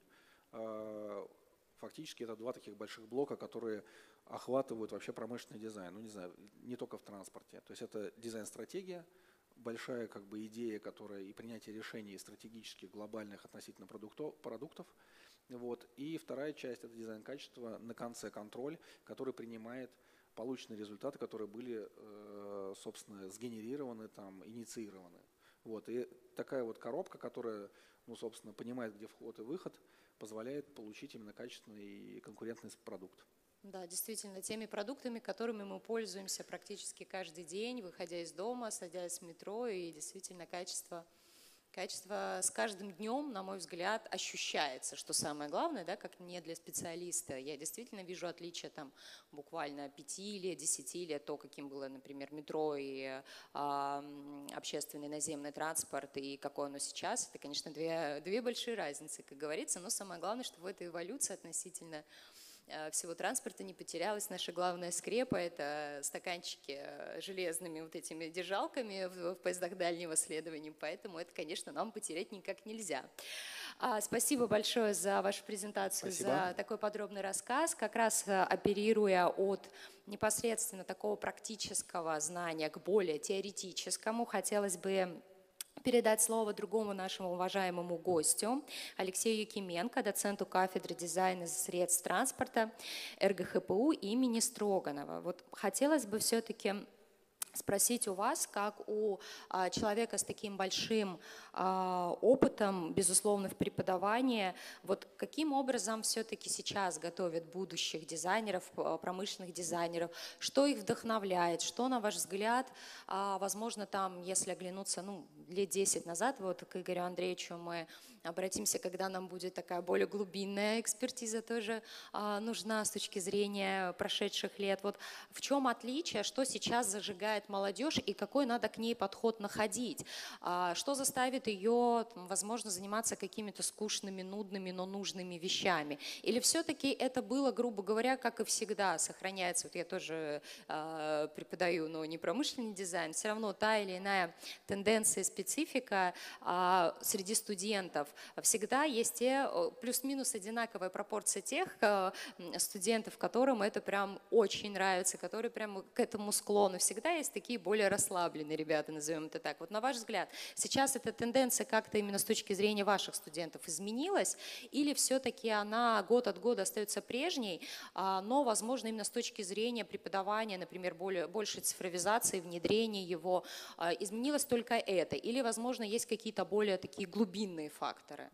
Фактически это два таких больших блока, которые охватывают вообще промышленный дизайн. Ну, не знаю, не только в транспорте. То есть это дизайн-стратегия, большая как бы идея, которая и принятие решений стратегических, глобальных относительно продуктов, продуктов. Вот. И вторая часть – это дизайн качества, на конце контроль, который принимает полученные результаты, которые были, собственно, сгенерированы, там, инициированы. Вот. И такая вот коробка, которая, ну, собственно, понимает, где вход и выход, позволяет получить именно качественный и конкурентный продукт. Да, действительно, теми продуктами, которыми мы пользуемся практически каждый день, выходя из дома, садясь в метро, и действительно качество, качество с каждым днем, на мой взгляд, ощущается, что самое главное, да, как не для специалиста. Я действительно вижу отличия там буквально пяти лет, десяти лет, то, каким было, например, метро и а, общественный наземный транспорт, и какое оно сейчас. Это, конечно, две, две большие разницы, как говорится, но самое главное, что в этой эволюции относительно всего транспорта не потерялась наша главная скрепа, это стаканчики железными вот этими держалками в, в поездах дальнего следования, поэтому это, конечно, нам потерять никак нельзя. А, спасибо большое за вашу презентацию, спасибо. За такой подробный рассказ. Как раз оперируя от непосредственно такого практического знания к более теоретическому, хотелось бы передать слово другому нашему уважаемому гостю, Алексею Якименко, доценту кафедры дизайна средств транспорта эр гэ ха пэ у имени Строганова. Вот хотелось бы все-таки спросить у вас, как у а, человека с таким большим а, опытом, безусловно, в преподавании, вот каким образом все-таки сейчас готовят будущих дизайнеров, промышленных дизайнеров, что их вдохновляет, что, на ваш взгляд, а, возможно, там, если оглянуться, ну, лет десять назад, вот к Игорю Андреевичу мы обратимся, когда нам будет такая более глубинная экспертиза тоже а, нужна с точки зрения прошедших лет. Вот в чем отличие, что сейчас зажигает молодежь и какой надо к ней подход находить? А, что заставит ее, возможно, заниматься какими-то скучными, нудными, но нужными вещами? Или все-таки это было, грубо говоря, как и всегда, сохраняется, вот я тоже а, преподаю, но не промышленный дизайн, все равно та или иная тенденция, специфика а, среди студентов. Всегда есть те плюс-минус одинаковая пропорция тех а, студентов, которым это прям очень нравится, которые прям к этому склонны. Всегда есть такие более расслабленные ребята, назовем это так. Вот на ваш взгляд, сейчас эта тенденция как-то именно с точки зрения ваших студентов изменилась, или все-таки она год от года остается прежней, а, но, возможно, именно с точки зрения преподавания, например, более, большей цифровизации, внедрения его, а, изменилось только это? Или, возможно, есть какие-то более такие глубинные факторы?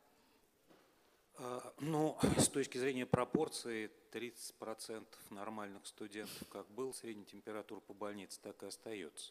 Ну, с точки зрения пропорции, тридцать процентов нормальных студентов, как был, средняя температура по больнице, так и остается.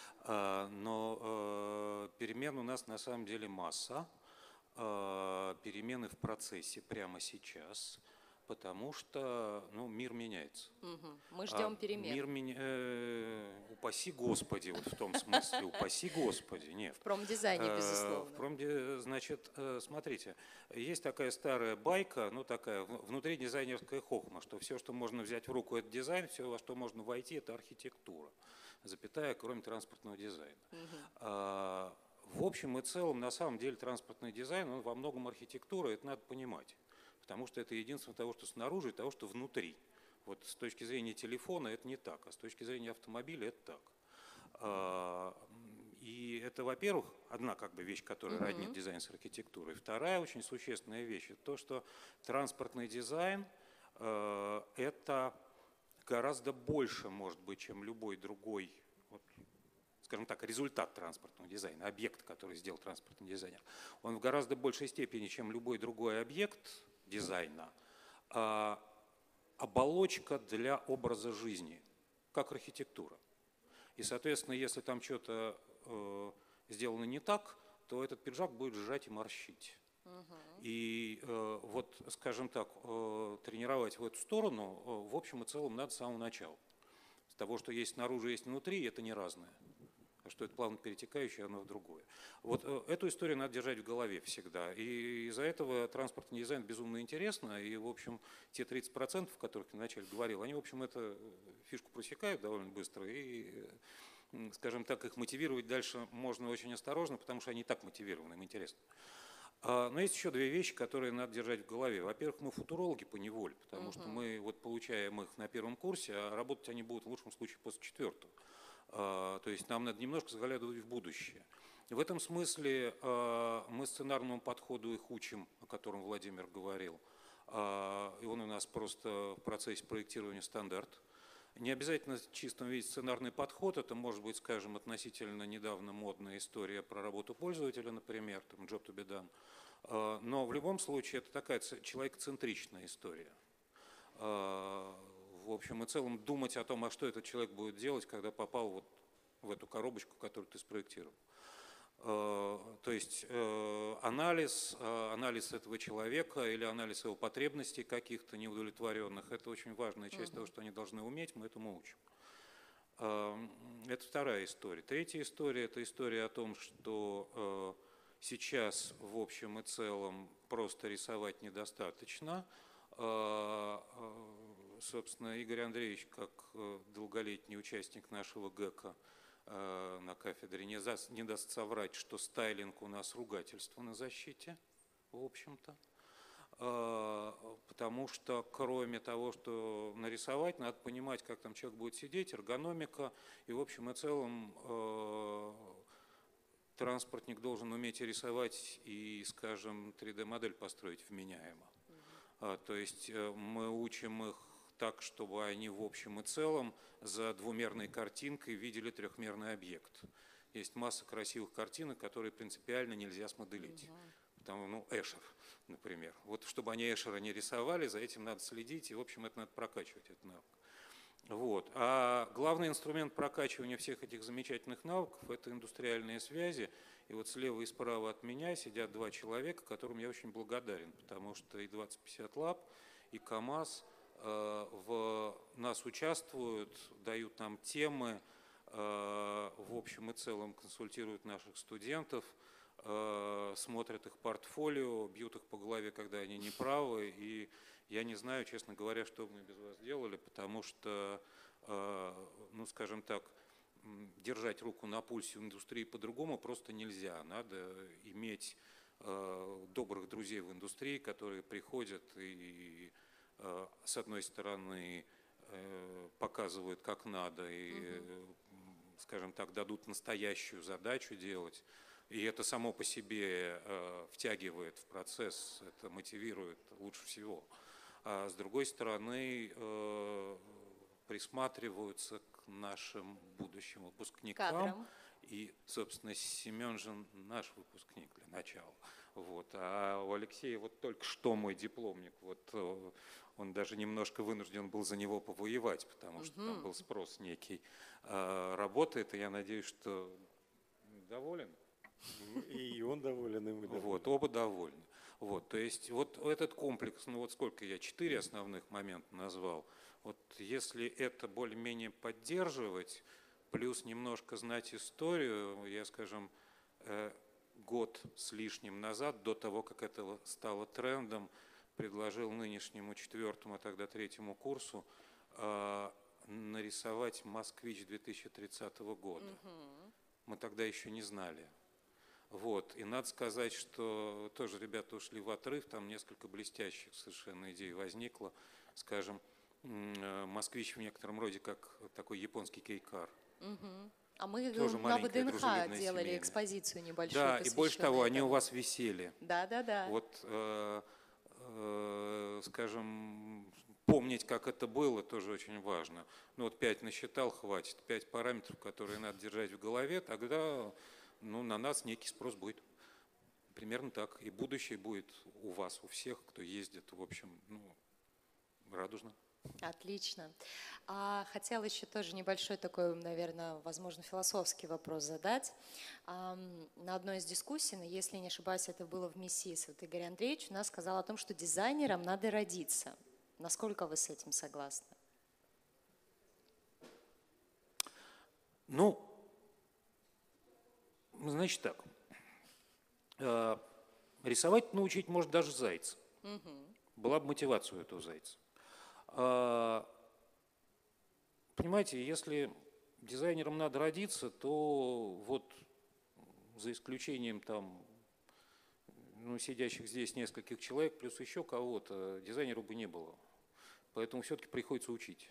Но перемен у нас на самом деле масса. Перемены в процессе прямо сейчас, потому что, ну, мир меняется. Угу. Мы ждем перемен. Мир меня... э, упаси Господи, вот в том смысле, упаси Господи, нет. В промдизайне, безусловно. В промди... Значит, смотрите, есть такая старая байка, ну такая внутридизайнерская хохма, что все, что можно взять в руку, это дизайн, все, во что можно войти, это архитектура, запятая, кроме транспортного дизайна. Угу. В общем и целом, на самом деле, транспортный дизайн, он во многом архитектура, это надо понимать. Потому что это единственное того, что снаружи, и того, что внутри. Вот с точки зрения телефона это не так, а с точки зрения автомобиля это так. И это, во-первых, одна как бы вещь, которая роднит дизайн с архитектурой. Вторая очень существенная вещь – это то, что транспортный дизайн – это гораздо больше, может быть, чем любой другой, вот, скажем так, результат транспортного дизайна, объект, который сделал транспортный дизайнер, он в гораздо большей степени, чем любой другой объект дизайна, оболочка для образа жизни, как архитектура. И, соответственно, если там что-то э, сделано не так, то этот пиджак будет сжать и морщить. Uh-huh. И э, вот, скажем так, э, тренировать в эту сторону, э, в общем и целом, надо с самого начала. С того, что есть снаружи, есть внутри, это не разное. А что это плавно перетекающее, оно в другое. Вот э, эту историю надо держать в голове всегда. И из-за этого транспортный дизайн безумно интересно. И, в общем, те тридцать процентов, о которых я вначале говорил, они, в общем, эту фишку просекают довольно быстро. И, скажем так, их мотивировать дальше можно очень осторожно, потому что они и так мотивированы, им интересно. Но есть еще две вещи, которые надо держать в голове. Во-первых, мы футурологи поневоле, потому uh-huh. что мы вот получаем их на первом курсе, а работать они будут в лучшем случае после четвертого. То есть нам надо немножко заглядывать в будущее. В этом смысле мы сценарному подходу их учим, о котором Владимир говорил. И он у нас просто в процессе проектирования стандарт. Не обязательно в чистом виде сценарный подход, это может быть, скажем, относительно недавно модная история про работу пользователя, например, там job to be done. Но в любом случае это такая человекоцентричная история. В общем и целом думать о том, а что этот человек будет делать, когда попал вот в эту коробочку, которую ты спроектировал. То есть анализ, анализ этого человека или анализ его потребностей каких-то неудовлетворенных, это очень важная часть uh-huh. того, что они должны уметь, мы этому учим. Это вторая история. Третья история – это история о том, что сейчас в общем и целом просто рисовать недостаточно. Собственно, Игорь Андреевич, как долголетний участник нашего ГЭКа на кафедре, не, за, не даст соврать, что стайлинг у нас ругательство на защите, в общем-то. Потому что кроме того, что нарисовать, надо понимать, как там человек будет сидеть, эргономика, и в общем и целом транспортник должен уметь рисовать и, скажем, три дэ модель построить вменяемо. То есть мы учим их так, чтобы они в общем и целом за двумерной картинкой видели трехмерный объект. Есть масса красивых картинок, которые принципиально нельзя смоделить. Угу. Потому, ну, Эшер, например. Вот чтобы они Эшера не рисовали, за этим надо следить, и, в общем, это надо прокачивать, этот навык. Вот. А главный инструмент прокачивания всех этих замечательных навыков – это индустриальные связи. И вот слева и справа от меня сидят два человека, которым я очень благодарен, потому что и двадцать пятьдесят лаб, и КАМАЗ э, в нас участвуют, дают нам темы, э, в общем и целом консультируют наших студентов, э, смотрят их портфолио, бьют их по голове, когда они неправы. И я не знаю, честно говоря, что бы мы без вас делали, потому что, э, ну, скажем так, держать руку на пульсе в индустрии по-другому просто нельзя. Надо иметь э, добрых друзей в индустрии, которые приходят и, э, с одной стороны, э, показывают, как надо, и, uh-huh. скажем так, дадут настоящую задачу делать. И это само по себе э, втягивает в процесс, это мотивирует лучше всего. А с другой стороны, э, присматриваются к нашим будущим выпускникам. Кадрам. И, собственно, Семен же наш выпускник для начала. Вот. А у Алексея вот только что мой дипломник. Вот, он даже немножко вынужден был за него повоевать, потому что угу. там был спрос некий. А, работает, и я надеюсь, что доволен. И он доволен, и мы довольны. Вот, оба довольны. Вот, то есть вот этот комплекс, ну вот сколько я, четыре основных момента назвал, вот если это более-менее поддерживать, плюс немножко знать историю, я, скажем, год с лишним назад, до того, как это стало трендом, предложил нынешнему четвертому, а тогда третьему курсу нарисовать «Москвич» две тысячи тридцатого года. Угу. Мы тогда еще не знали. Вот. И надо сказать, что тоже ребята ушли в отрыв, там несколько блестящих совершенно идей возникло. Скажем, «Москвич» в некотором роде как такой японский кейкар. Угу. А мы тоже на ВДНХ делали семейная. Экспозицию небольшую. Да, и больше того, этому. Они у вас висели. Да, да, да. Вот, э, э, скажем, помнить, как это было, тоже очень важно. Ну вот пять насчитал, хватит. Пять параметров, которые надо держать в голове, тогда ну, на нас некий спрос будет. Примерно так. И будущее будет у вас, у всех, кто ездит, в общем, ну, радужно. Отлично. А хотела еще тоже небольшой такой, наверное, возможно, философский вопрос задать. А, на одной из дискуссий, если не ошибаюсь, это было в МИСИС, вот Игорь Андреевич у нас сказал о том, что дизайнерам надо родиться. Насколько вы с этим согласны? Ну, значит так. Э, рисовать научить может даже зайца. Угу. Была бы мотивация у этого зайца. Понимаете, если дизайнерам надо родиться, то вот за исключением там, ну, сидящих здесь нескольких человек, плюс еще кого-то, дизайнеру бы не было. Поэтому все-таки приходится учить.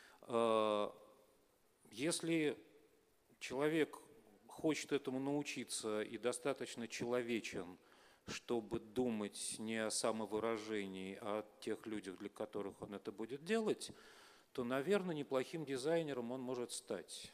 Если человек хочет этому научиться и достаточно человечен, чтобы думать не о самовыражении, а о тех людях, для которых он это будет делать, то, наверное, неплохим дизайнером он может стать.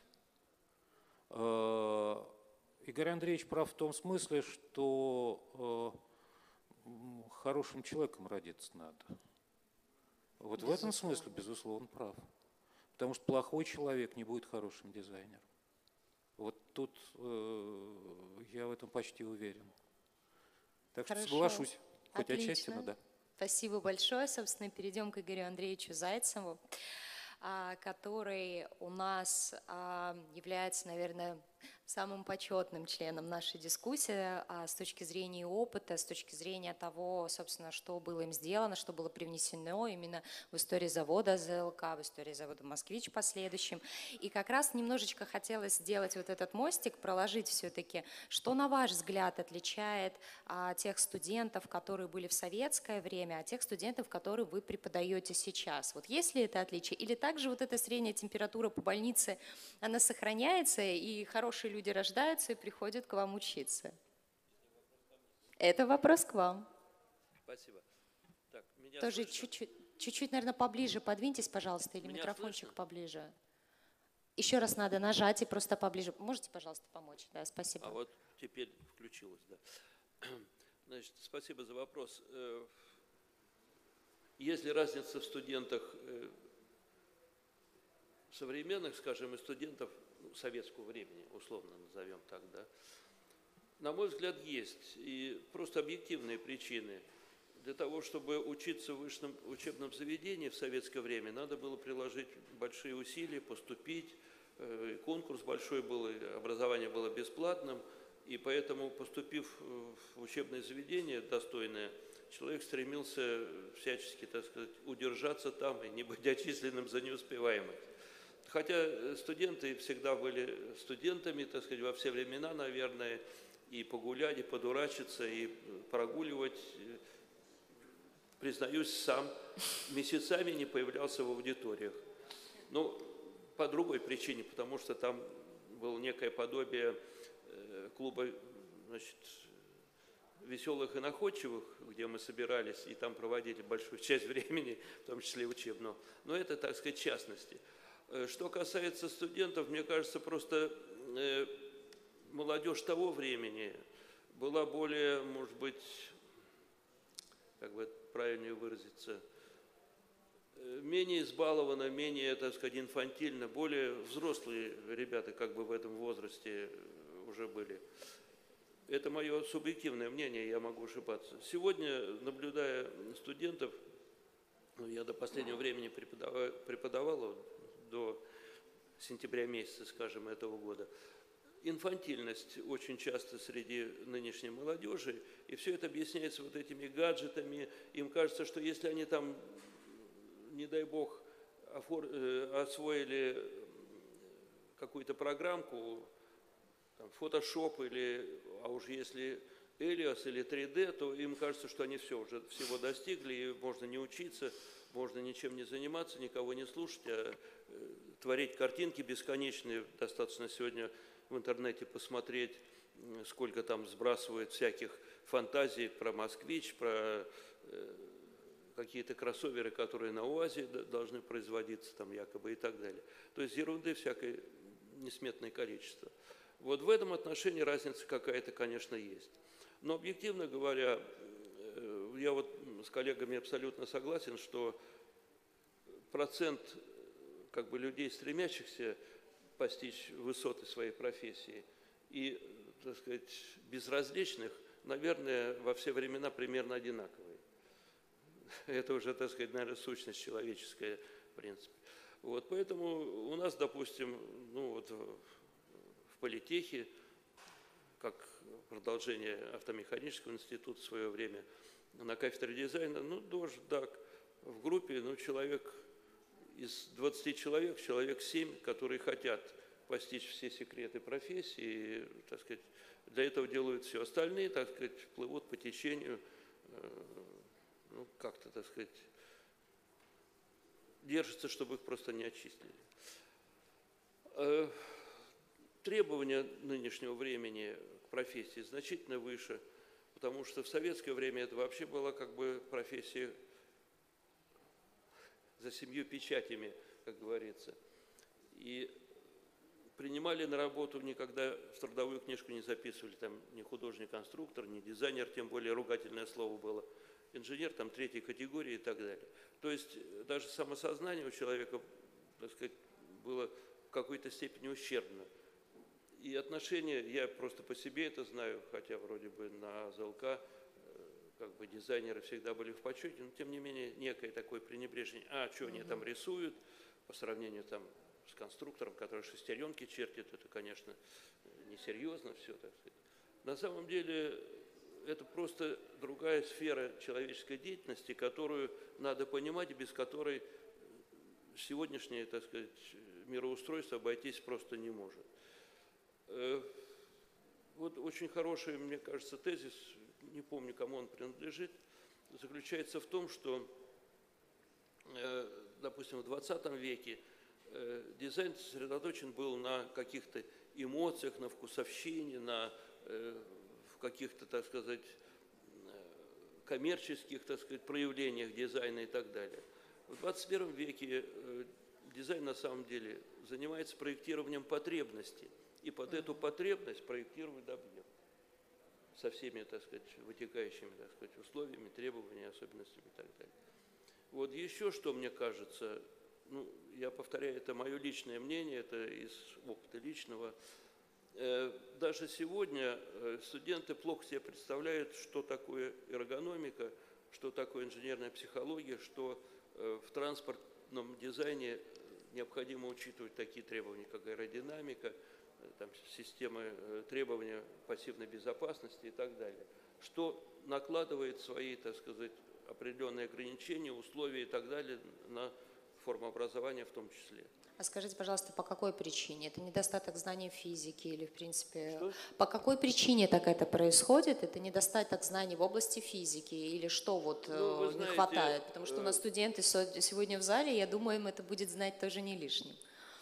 Игорь Андреевич прав в том смысле, что хорошим человеком родиться надо. Вот безусловно. В этом смысле, безусловно, прав. Потому что плохой человек не будет хорошим дизайнером. Вот тут я в этом почти уверен. Так что Хорошо. соглашусь, хоть Отлично. отчасти, но да. Спасибо большое. Собственно, перейдем к Игорю Андреевичу Зайцеву, который у нас является, наверное, самым почетным членом нашей дискуссии с точки зрения опыта, с точки зрения того, собственно, что было им сделано, что было привнесено именно в истории завода ЗЛК, в истории завода «Москвич» в последующем. И как раз немножечко хотелось сделать вот этот мостик, проложить все-таки, что, на ваш взгляд, отличает а, тех студентов, которые были в советское время, от тех студентов, которые вы преподаете сейчас. Вот есть ли это отличие? Или также вот эта средняя температура по больнице, она сохраняется, и хорошие люди рождаются и приходят к вам учиться? Это вопрос к вам. Спасибо. Так, меня Тоже слышно? чуть-чуть, чуть-чуть, наверное, поближе подвиньтесь, пожалуйста, или Меня микрофончик слышно? поближе. Еще раз надо нажать и просто поближе. Можете, пожалуйста, помочь? Да, спасибо. А вот теперь включилось, да. Значит, спасибо за вопрос. Есть ли разница в студентах современных, скажем, и студентов ну, советского времени, условно назовем так, да? На мой взгляд, есть. И просто объективные причины. Для того, чтобы учиться в высшем учебном заведении в советское время, надо было приложить большие усилия, поступить. Конкурс большой был, образование было бесплатным. И поэтому, поступив в учебное заведение достойное, человек стремился всячески, так сказать, удержаться там и не быть отчисленным за неуспеваемость. Хотя студенты всегда были студентами, так сказать, во все времена, наверное, и погулять, и подурачиться, и прогуливать. Признаюсь, сам месяцами не появлялся в аудиториях. Ну, по другой причине, потому что там было некое подобие клуба, значит, веселых и находчивых, где мы собирались и там проводили большую часть времени, в том числе учебного. Но это, так сказать, частности. Что касается студентов, мне кажется, просто молодежь того времени была более, может быть, как бы правильнее выразиться, менее избалована, менее, так сказать, инфантильна, более взрослые ребята как бы в этом возрасте уже были. Это мое субъективное мнение, я могу ошибаться. Сегодня, наблюдая студентов, я до последнего времени преподавал, преподавал до сентября месяца, скажем, этого года, инфантильность очень часто среди нынешней молодежи, и все это объясняется вот этими гаджетами. Им кажется, что если они там, не дай бог, освоили какую-то программку, Photoshop или, а уж если Элиас или три дэ, то им кажется, что они все уже всего достигли, и можно не учиться, можно ничем не заниматься, никого не слушать, а творить картинки бесконечные. Достаточно сегодня в интернете посмотреть, сколько там сбрасывают всяких фантазий про «Москвич», про какие-то кроссоверы, которые на УАЗе должны производиться там якобы и так далее. То есть ерунды всякой несметное количество. Вот в этом отношении разница какая-то, конечно, есть. Но объективно говоря, я вот с коллегами абсолютно согласен, что процент как бы людей, стремящихся постичь высоты своей профессии, и, так сказать, безразличных, наверное, во все времена примерно одинаковые. Это уже, так сказать, наверное, сущность человеческая, в принципе. Вот, поэтому у нас, допустим, ну вот в политехе, как продолжение автомеханического института в свое время, на кафедре дизайна, ну, тоже так, в группе, ну, человек из двадцати человек, человек семь, которые хотят постичь все секреты профессии, и, так сказать, для этого делают все. Остальные, так сказать, плывут по течению, ну, как-то, так сказать, держатся, чтобы их просто не отчислили. Требования нынешнего времени к профессии значительно выше, потому что в советское время это вообще была как бы профессия за семью печатями, как говорится. И принимали на работу, никогда в трудовую книжку не записывали, там ни художник-конструктор, ни дизайнер, тем более ругательное слово было, инженер там третьей категории и так далее. То есть даже самосознание у человека, так сказать, было в какой-то степени ущербно. И отношения, я просто по себе это знаю, хотя вроде бы на ЗЛК как бы дизайнеры всегда были в почете, но тем не менее некое такое пренебрежение. А, что они там рисуют по сравнению там с конструктором, который шестеренки чертит, это, конечно, несерьезно все, так сказать. На самом деле это просто другая сфера человеческой деятельности, которую надо понимать, и без которой сегодняшнее, так сказать, мироустройство обойтись просто не может. Вот очень хороший, мне кажется, тезис, не помню, кому он принадлежит, заключается в том, что, допустим, в двадцатом веке дизайн сосредоточен был на каких-то эмоциях, на вкусовщине, на каких-то, так сказать, коммерческих, так сказать, проявлениях дизайна и так далее. В двадцать первом веке дизайн на самом деле занимается проектированием потребностей, и под эту потребность проектирует объект со всеми, так сказать, вытекающими, так сказать, условиями, требованиями, особенностями и так далее. Вот еще что мне кажется, ну, я повторяю, это мое личное мнение, это из опыта личного. Даже сегодня студенты плохо себе представляют, что такое эргономика, что такое инженерная психология, что в транспортном дизайне необходимо учитывать такие требования, как аэродинамика, там, системы требования пассивной безопасности и так далее, что накладывает свои, так сказать, определенные ограничения, условия и так далее на формообразование в том числе. А скажите, пожалуйста, по какой причине? Это недостаток знаний физики или, в принципе, что? По какой причине так это происходит? Это недостаток знаний в области физики или что вот ну, не знаете, хватает? Потому что у нас э... студенты сегодня в зале, я думаю, им это будет знать тоже не лишним.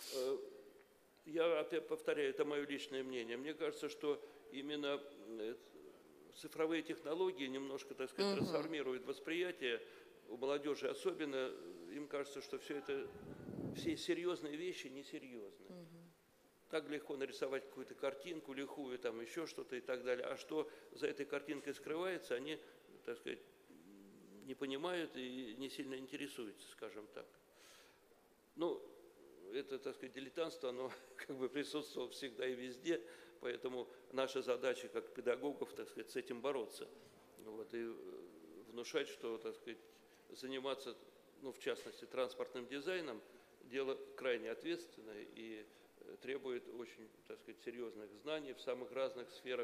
Я опять повторяю, это мое личное мнение. Мне кажется, что именно цифровые технологии немножко, так сказать, угу. трансформируют восприятие. У молодежи особенно, им кажется, что все это, все серьезные вещи несерьезны. Угу. Так легко нарисовать какую-то картинку лихую, там еще что-то и так далее. А что за этой картинкой скрывается, они, так сказать, не понимают и не сильно интересуются, скажем так. Ну, это, так сказать, дилетантство, оно как бы присутствовало всегда и везде, поэтому наша задача как педагогов, так сказать, с этим бороться. Вот, и внушать, что, так сказать, заниматься, ну, в частности, транспортным дизайном, дело крайне ответственное и требует очень, так сказать, серьезных знаний в самых разных сферах,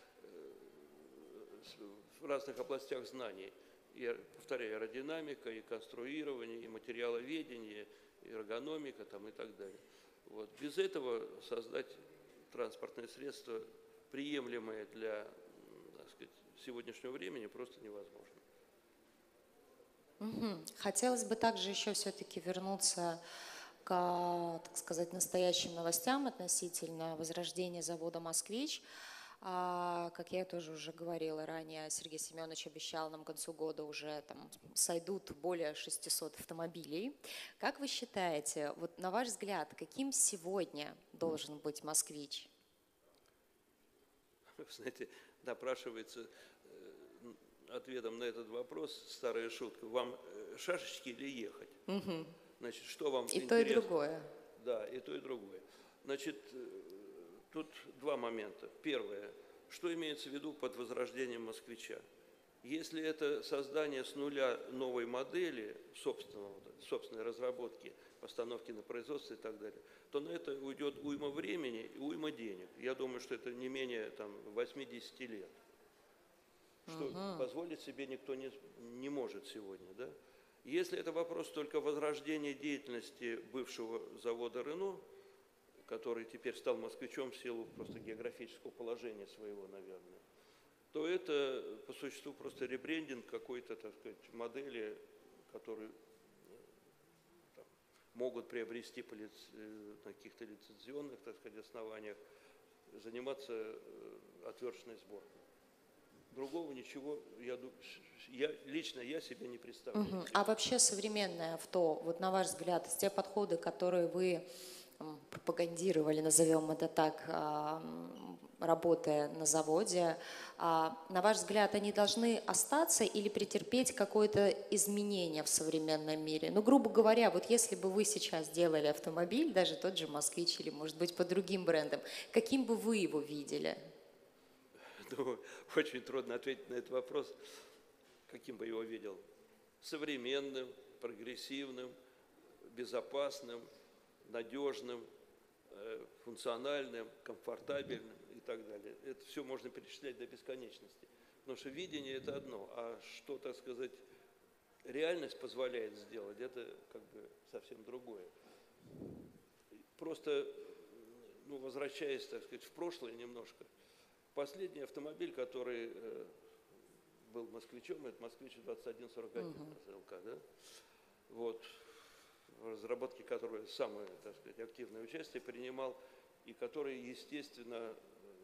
в разных областях знаний. И, повторяю, аэродинамика, и конструирование, и материаловедение, и эргономика там, и так далее. Вот. Без этого создать транспортное средство, приемлемое для, так сказать, сегодняшнего времени, просто невозможно. Угу. Хотелось бы также еще все-таки вернуться к, так сказать, настоящим новостям относительно возрождения завода «Москвич». А, как я тоже уже говорила ранее, Сергей Семенович обещал нам к концу года уже там сойдут более шестисот автомобилей. Как вы считаете, вот на ваш взгляд, каким сегодня должен быть «Москвич»? Вы знаете, напрашивается ответом на этот вопрос старая шутка. Вам шашечки или ехать? Угу. Значит, что вам И интересно? то, и другое. Да, и то, и другое. Значит, тут два момента. Первое. Что имеется в виду под возрождением «Москвича»? Если это создание с нуля новой модели, собственного, собственной разработки, постановки на производство и так далее, то на это уйдет уйма времени и уйма денег. Я думаю, что это не менее там, восьмидесяти лет. Что угу. позволить себе никто не, не может сегодня. Да? Если это вопрос только возрождения деятельности бывшего завода «Рено», который теперь стал «Москвичом» в силу просто географического положения своего, наверное, то это по существу просто ребрендинг какой-то, так сказать, модели, которые там, могут приобрести по лиц... на каких-то лицензионных, так сказать, основаниях, заниматься отверточной сборкой. Другого ничего, я, я, лично я себе не представляю. Угу. А вообще современное авто, вот на ваш взгляд, те подходы, которые вы пропагандировали, назовем это так, работая на заводе, на ваш взгляд, они должны остаться или претерпеть какое-то изменение в современном мире? Ну, грубо говоря, вот если бы вы сейчас делали автомобиль, даже тот же «Москвич» или, может быть, по другим брендам, каким бы вы его видели? Ну, очень трудно ответить на этот вопрос, каким бы я его видел. Современным, прогрессивным, безопасным, надежным, функциональным, комфортабельным и так далее. Это все можно перечислять до бесконечности. Потому что видение – это одно, а что, так сказать, реальность позволяет сделать, это как бы совсем другое. Просто, ну, возвращаясь, так сказать, в прошлое немножко, последний автомобиль, который э, был «Москвичом», это «Москвич» двадцать один сорок один, угу. СЛК, да? Вот, в разработке которой самое, так сказать, активное участие принимал, и который, естественно,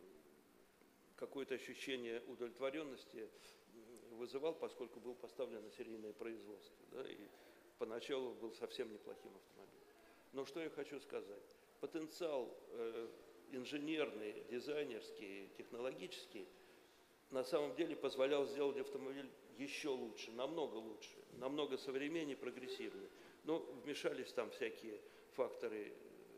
какое-то ощущение удовлетворенности вызывал, поскольку был поставлен на серийное производство, да? И поначалу был совсем неплохим автомобилем. Но что я хочу сказать? Потенциал э, инженерный, дизайнерский, технологический, на самом деле позволял сделать автомобиль еще лучше, намного лучше, намного современнее, прогрессивнее. Но вмешались там всякие факторы,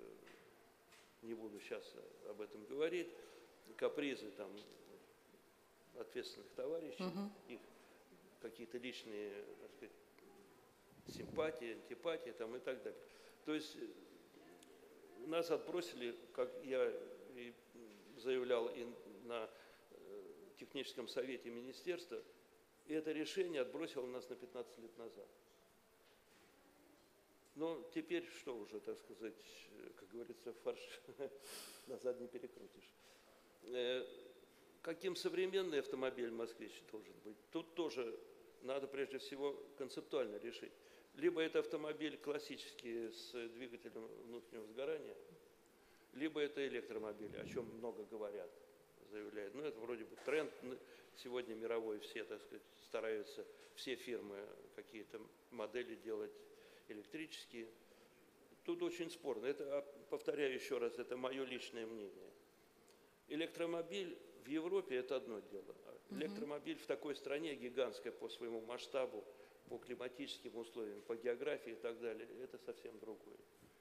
не буду сейчас об этом говорить, капризы там ответственных товарищей, uh-huh. их какие-то личные, так сказать, симпатии, антипатии там и так далее. То есть нас отбросили, как я и заявлял и на техническом совете министерства, и это решение отбросило нас на пятнадцать лет назад. Но теперь что уже, так сказать, как говорится, фарш назад не перекрутишь. Каким современный автомобиль «Москвич» должен быть? Тут тоже надо прежде всего концептуально решить. Либо это автомобиль классический с двигателем внутреннего сгорания, либо это электромобиль, о чем много говорят, заявляют. Ну, это вроде бы тренд сегодня мировой, все, так сказать, стараются, все фирмы какие-то модели делать электрические. Тут очень спорно. Это, повторяю еще раз, это мое личное мнение. Электромобиль в Европе – это одно дело. Электромобиль в такой стране, гигантской по своему масштабу, по климатическим условиям, по географии и так далее, это совсем другое.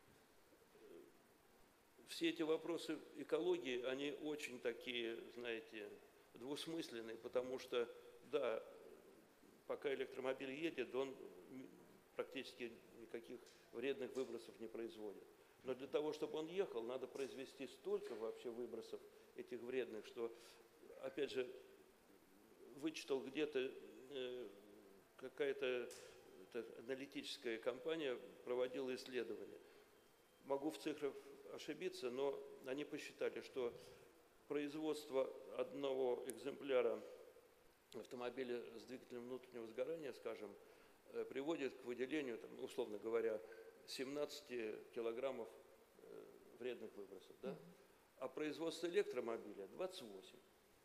Все эти вопросы экологии, они очень такие, знаете, двусмысленные, потому что, да, пока электромобиль едет, он практически никаких вредных выбросов не производит. Но для того, чтобы он ехал, надо произвести столько вообще выбросов этих вредных, что, опять же, вычитал где-то э, какая-то аналитическая компания проводила исследование. Могу в цифрах ошибиться, но они посчитали, что производство одного экземпляра автомобиля с двигателем внутреннего сгорания, скажем, приводит к выделению, там, условно говоря, семнадцать килограммов вредных выбросов. Да? А производство электромобиля двадцать восемь.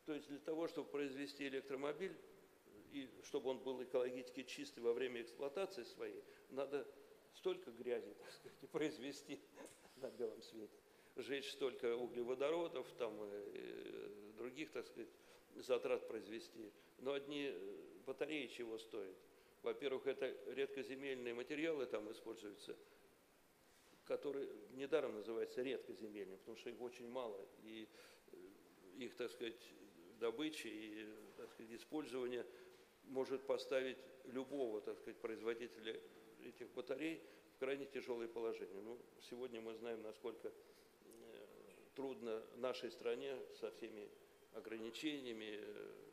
То есть для того, чтобы произвести электромобиль, и чтобы он был экологически чистый во время эксплуатации своей, надо столько грязи, так сказать, произвести на белом свете, сжечь столько углеводородов, там, и других, так сказать, затрат произвести. Но одни батареи чего стоят? Во-первых, это редкоземельные материалы там используются, которые недаром называются редкоземельными, потому что их очень мало, и их, так сказать, добыча и, так сказать, использование может поставить любого, так сказать, производителя этих батарей в крайне тяжелое положение. Ну, сегодня мы знаем, насколько трудно нашей стране со всеми ограничениями,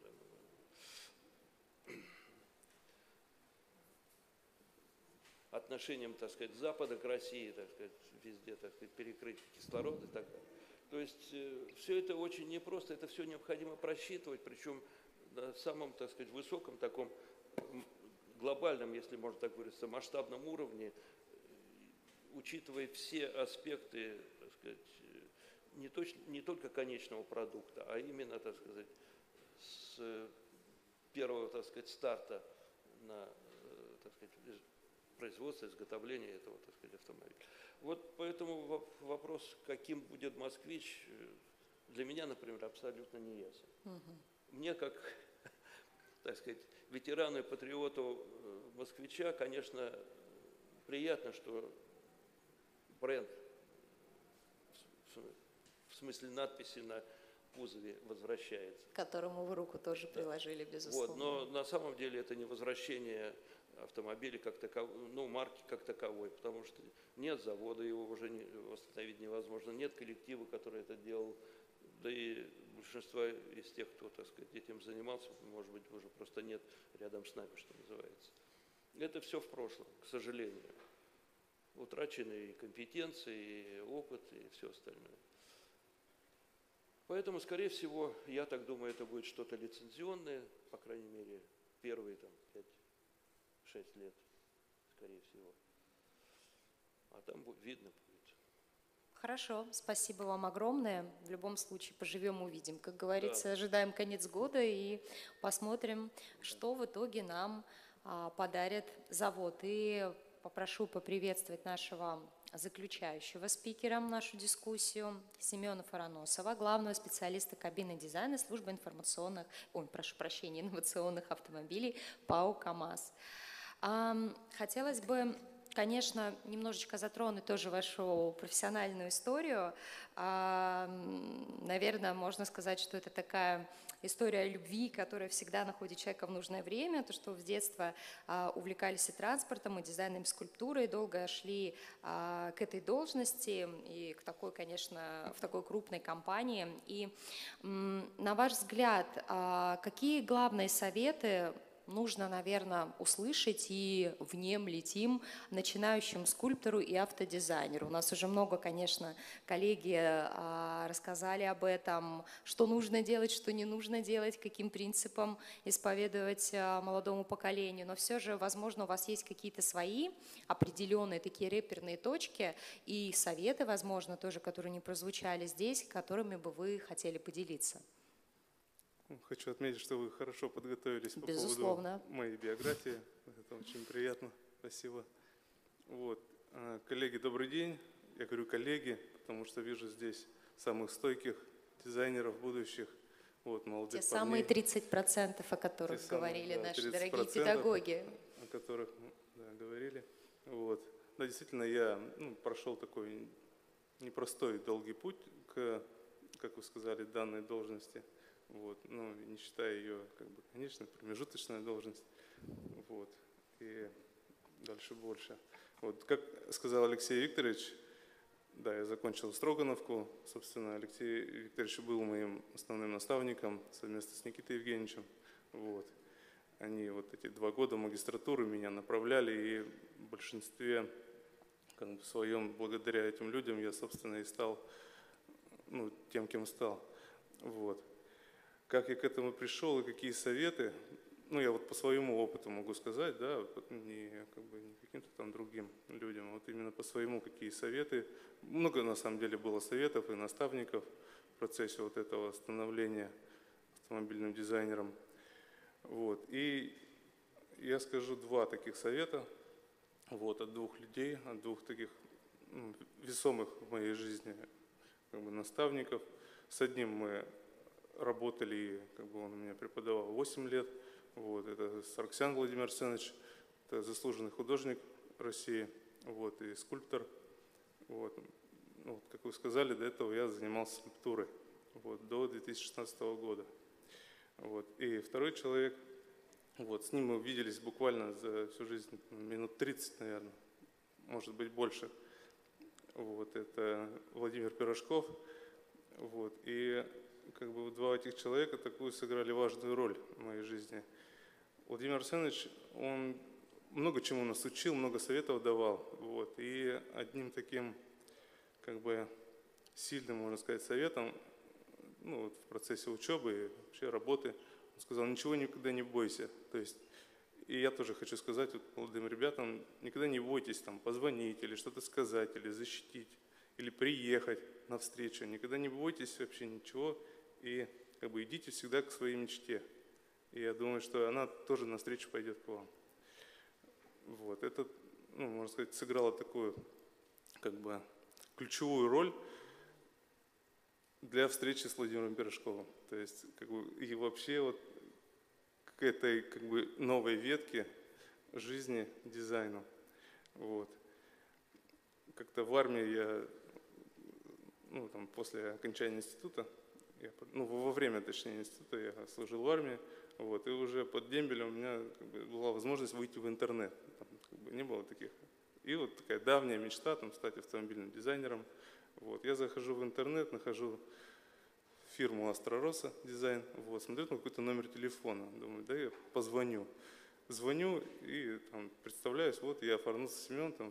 отношением, так сказать, Запада к России, так сказать, везде, так сказать, перекрыть кислород и так далее. То есть э, все это очень непросто, это все необходимо просчитывать, причем на самом, так сказать, высоком таком глобальном, если можно так выразиться, масштабном уровне, учитывая все аспекты, так сказать, не, точно, не только конечного продукта, а именно, так сказать, с первого, так сказать, старта на, так сказать, производство, изготовление этого, так сказать, автомобиля. Вот поэтому вопрос, каким будет «Москвич», для меня, например, абсолютно не ясен. Угу. Мне, как, так сказать, ветерану и патриоту «Москвича», конечно, приятно, что бренд, в смысле надписи на кузове, возвращается. К которому вы руку тоже да. приложили, безусловно. Вот, но на самом деле это не возвращение автомобиля как таковой, ну, марки как таковой, потому что нет завода, его уже не, восстановить невозможно, нет коллектива, который это делал, да и большинство из тех, кто, так сказать, этим занимался, может быть, уже просто нет рядом с нами, что называется. Это все в прошлом, к сожалению. Утрачены и компетенции, и опыт, и все остальное. Поэтому, скорее всего, я так думаю, это будет что-то лицензионное, по крайней мере, первые там пять-шесть лет, скорее всего. А там будет, видно будет. Хорошо, спасибо вам огромное. В любом случае, поживем, увидим. Как говорится, да. Ожидаем конец года и посмотрим, что в итоге нам а, подарит завод. И попрошу поприветствовать нашего заключающего спикера в нашу дискуссию Семена Фараносова, главного специалиста кабины дизайна службы информационных, ой, прошу прощения, инновационных автомобилей ПАО КАМАЗ. Хотелось бы, конечно, немножечко затронуть тоже вашу профессиональную историю. Наверное, можно сказать, что это такая история любви, которая всегда находит человека в нужное время, то, что вы с детства а, увлекались и транспортом, и дизайном, и скульптурой, долго шли а, к этой должности и к такой, конечно, в такой крупной компании. И м, на ваш взгляд, а, какие главные советы нужно, наверное, услышать и внемлить им начинающим скульптору и автодизайнеру? У нас уже много, конечно, коллеги а, рассказали об этом, что нужно делать, что не нужно делать, каким принципам исповедовать а, молодому поколению. Но все же, возможно, у вас есть какие-то свои определенные такие реперные точки и советы, возможно, тоже, которые не прозвучали здесь, которыми бы вы хотели поделиться. Хочу отметить, что вы хорошо подготовились по Безусловно. поводу моей биографии. Это очень приятно. Спасибо. Вот. Коллеги, добрый день. Я говорю коллеги, потому что вижу здесь самых стойких дизайнеров будущих. Вот, молодых Те парней. самые тридцать процентов, о которых Те говорили самые, да, наши дорогие педагоги. О которых да, говорили. Вот. Да, действительно, я ну, прошел такой непростой долгий путь к, как вы сказали, данной должности. Вот, ну, не считая ее, как бы, конечно, промежуточная должность, вот, и дальше больше. Вот, как сказал Алексей Викторович, да, я закончил Строгановку, собственно, Алексей Викторович был моим основным наставником совместно с Никитой Евгеньевичем, вот. Они вот эти два года магистратуры меня направляли, и в большинстве, как бы, в своем, благодаря этим людям, я, собственно, и стал, ну, тем, кем стал, вот. Как я к этому пришел и какие советы, ну, я вот по своему опыту могу сказать, да, не, как бы, не каким-то там другим людям, вот именно по своему какие советы. Много, на самом деле, было советов и наставников в процессе вот этого становления автомобильным дизайнером. Вот. И я скажу два таких совета вот, от двух людей, от двух таких ну, весомых в моей жизни как бы, наставников. С одним мы работали, как бы он у меня преподавал восемь лет. Вот, это Сарксян Владимир Арсенович, это заслуженный художник России вот, и скульптор. Вот. Ну, вот, как вы сказали, до этого я занимался скульптурой вот, до две тысячи шестнадцатого года. Вот. И второй человек, вот, с ним мы виделись буквально за всю жизнь минут тридцать, наверное, может быть больше. Вот, это Владимир Пирожков. Вот, и как бы два этих человека такую сыграли важную роль в моей жизни. Владимир Арсенович, он много чему нас учил, много советов давал. Вот, и одним таким как бы сильным, можно сказать, советом ну, вот в процессе учебы и вообще работы, он сказал, ничего никогда не бойся. То есть, и я тоже хочу сказать вот, молодым ребятам, никогда не бойтесь там, позвонить или что-то сказать, или защитить, или приехать навстречу. Никогда не бойтесь вообще ничего и как бы, идите всегда к своей мечте. И я думаю, что она тоже навстречу пойдет к вам. Вот. Это, ну, можно сказать, сыграло такую как бы, ключевую роль для встречи с Владимиром Пирожковым. То есть как бы, и вообще вот к этой как бы, новой ветке жизни, дизайну. Вот. Как-то в армии я, ну, там, после окончания института, я, ну, во время, точнее, института я служил в армии, вот, и уже под дембелем у меня как бы, была возможность выйти в интернет. Там, как бы, не было таких. И вот такая давняя мечта там, стать автомобильным дизайнером. Вот. Я захожу в интернет, нахожу фирму Астророса дизайн, вот, смотрю на какой-то номер телефона, думаю, да я позвоню. Звоню и там, представляюсь, вот я Фарнус Семен, там,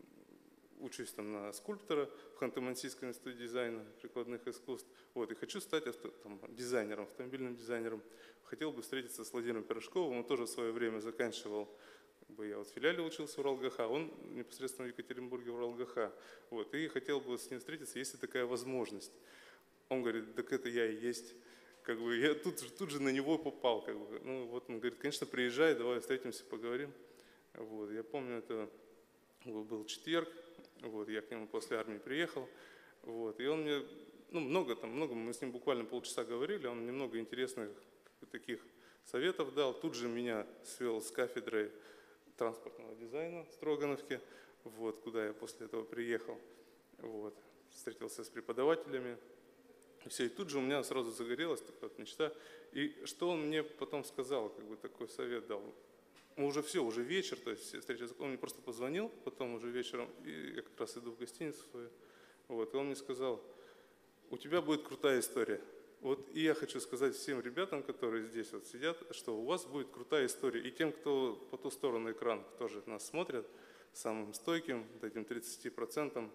учусь там, на скульптора в Ханты-Мансийском институте дизайна, прикладных искусств, вот, и хочу стать авто, там, дизайнером, автомобильным дизайнером. Хотел бы встретиться с Владимиром Пирожковым, он тоже в свое время заканчивал. Я вот в филиале учился в РалГХ, он непосредственно в Екатеринбурге в РалГХ. Вот, и хотел бы с ним встретиться, если такая возможность. Он говорит, так это я и есть. Как бы, я тут, тут же на него попал. Как бы. Ну, вот он говорит, конечно, приезжай, давай встретимся, поговорим. Вот, я помню, это был четверг, вот, я к нему после армии приехал. Вот, и он мне, ну, много там, много, мы с ним буквально полчаса говорили, он мне много интересных таких советов дал. Тут же меня свел с кафедрой транспортного дизайна в Строгановке, вот, куда я после этого приехал, вот, встретился с преподавателями, и все, и тут же у меня сразу загорелась такая вот мечта, и что он мне потом сказал, как бы такой совет дал, мы уже все, уже вечер, то есть встреча, он мне просто позвонил, потом уже вечером, и я как раз иду в гостиницу свою, вот, и он мне сказал, у тебя будет крутая история. Вот и я хочу сказать всем ребятам, которые здесь вот сидят, что у вас будет крутая история. И тем, кто по ту сторону экрана тоже нас смотрят, самым стойким, вот этим тридцати процентам,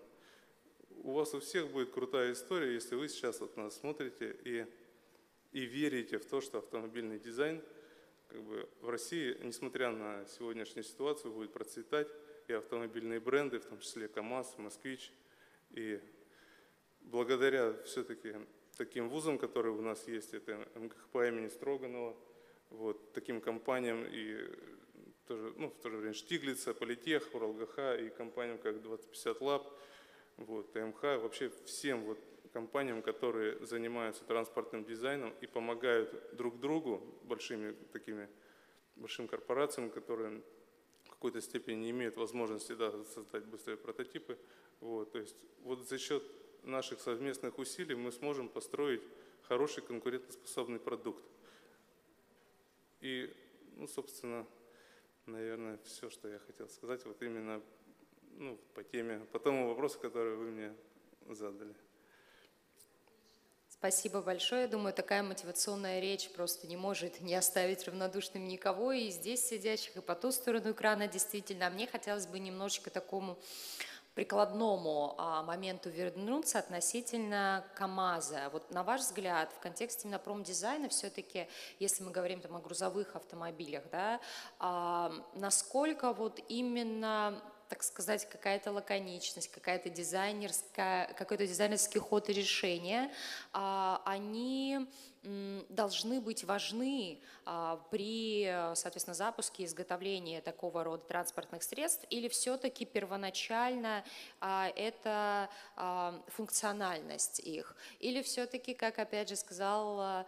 у вас у всех будет крутая история, если вы сейчас вот нас смотрите и, и верите в то, что автомобильный дизайн как бы, в России, несмотря на сегодняшнюю ситуацию, будет процветать. И автомобильные бренды, в том числе КАМАЗ, Москвич. И благодаря все-таки таким вузам, которые у нас есть, это МГХП имени Строганова, вот, таким компаниям и тоже, ну, в то же время Штиглица, Политех, УралГХ и компаниям как двадцать пятьдесят лаб, вот, ТМХ, вообще всем вот компаниям, которые занимаются транспортным дизайном и помогают друг другу, большими такими, большим корпорациям, которые в какой-то степени не имеют возможности да, создать быстрые прототипы. Вот, то есть вот за счет наших совместных усилий мы сможем построить хороший конкурентоспособный продукт. И, ну, собственно, наверное, все, что я хотел сказать, вот именно ну, по теме, по тому вопросу, который вы мне задали. Спасибо большое. Я думаю, такая мотивационная речь просто не может не оставить равнодушным никого, и здесь сидящих, и по ту сторону экрана действительно. А мне хотелось бы немножечко такому прикладному а, моменту вернуться относительно КАМАЗа. Вот на ваш взгляд, в контексте именно промдизайна все-таки, если мы говорим там, о грузовых автомобилях, да, а, насколько вот именно так сказать, какая-то лаконичность, какая-то дизайнерская, какой-то дизайнерский ход и решение, они должны быть важны при, соответственно, запуске и изготовлении такого рода транспортных средств, или все-таки первоначально это функциональность их, или все-таки, как опять же сказал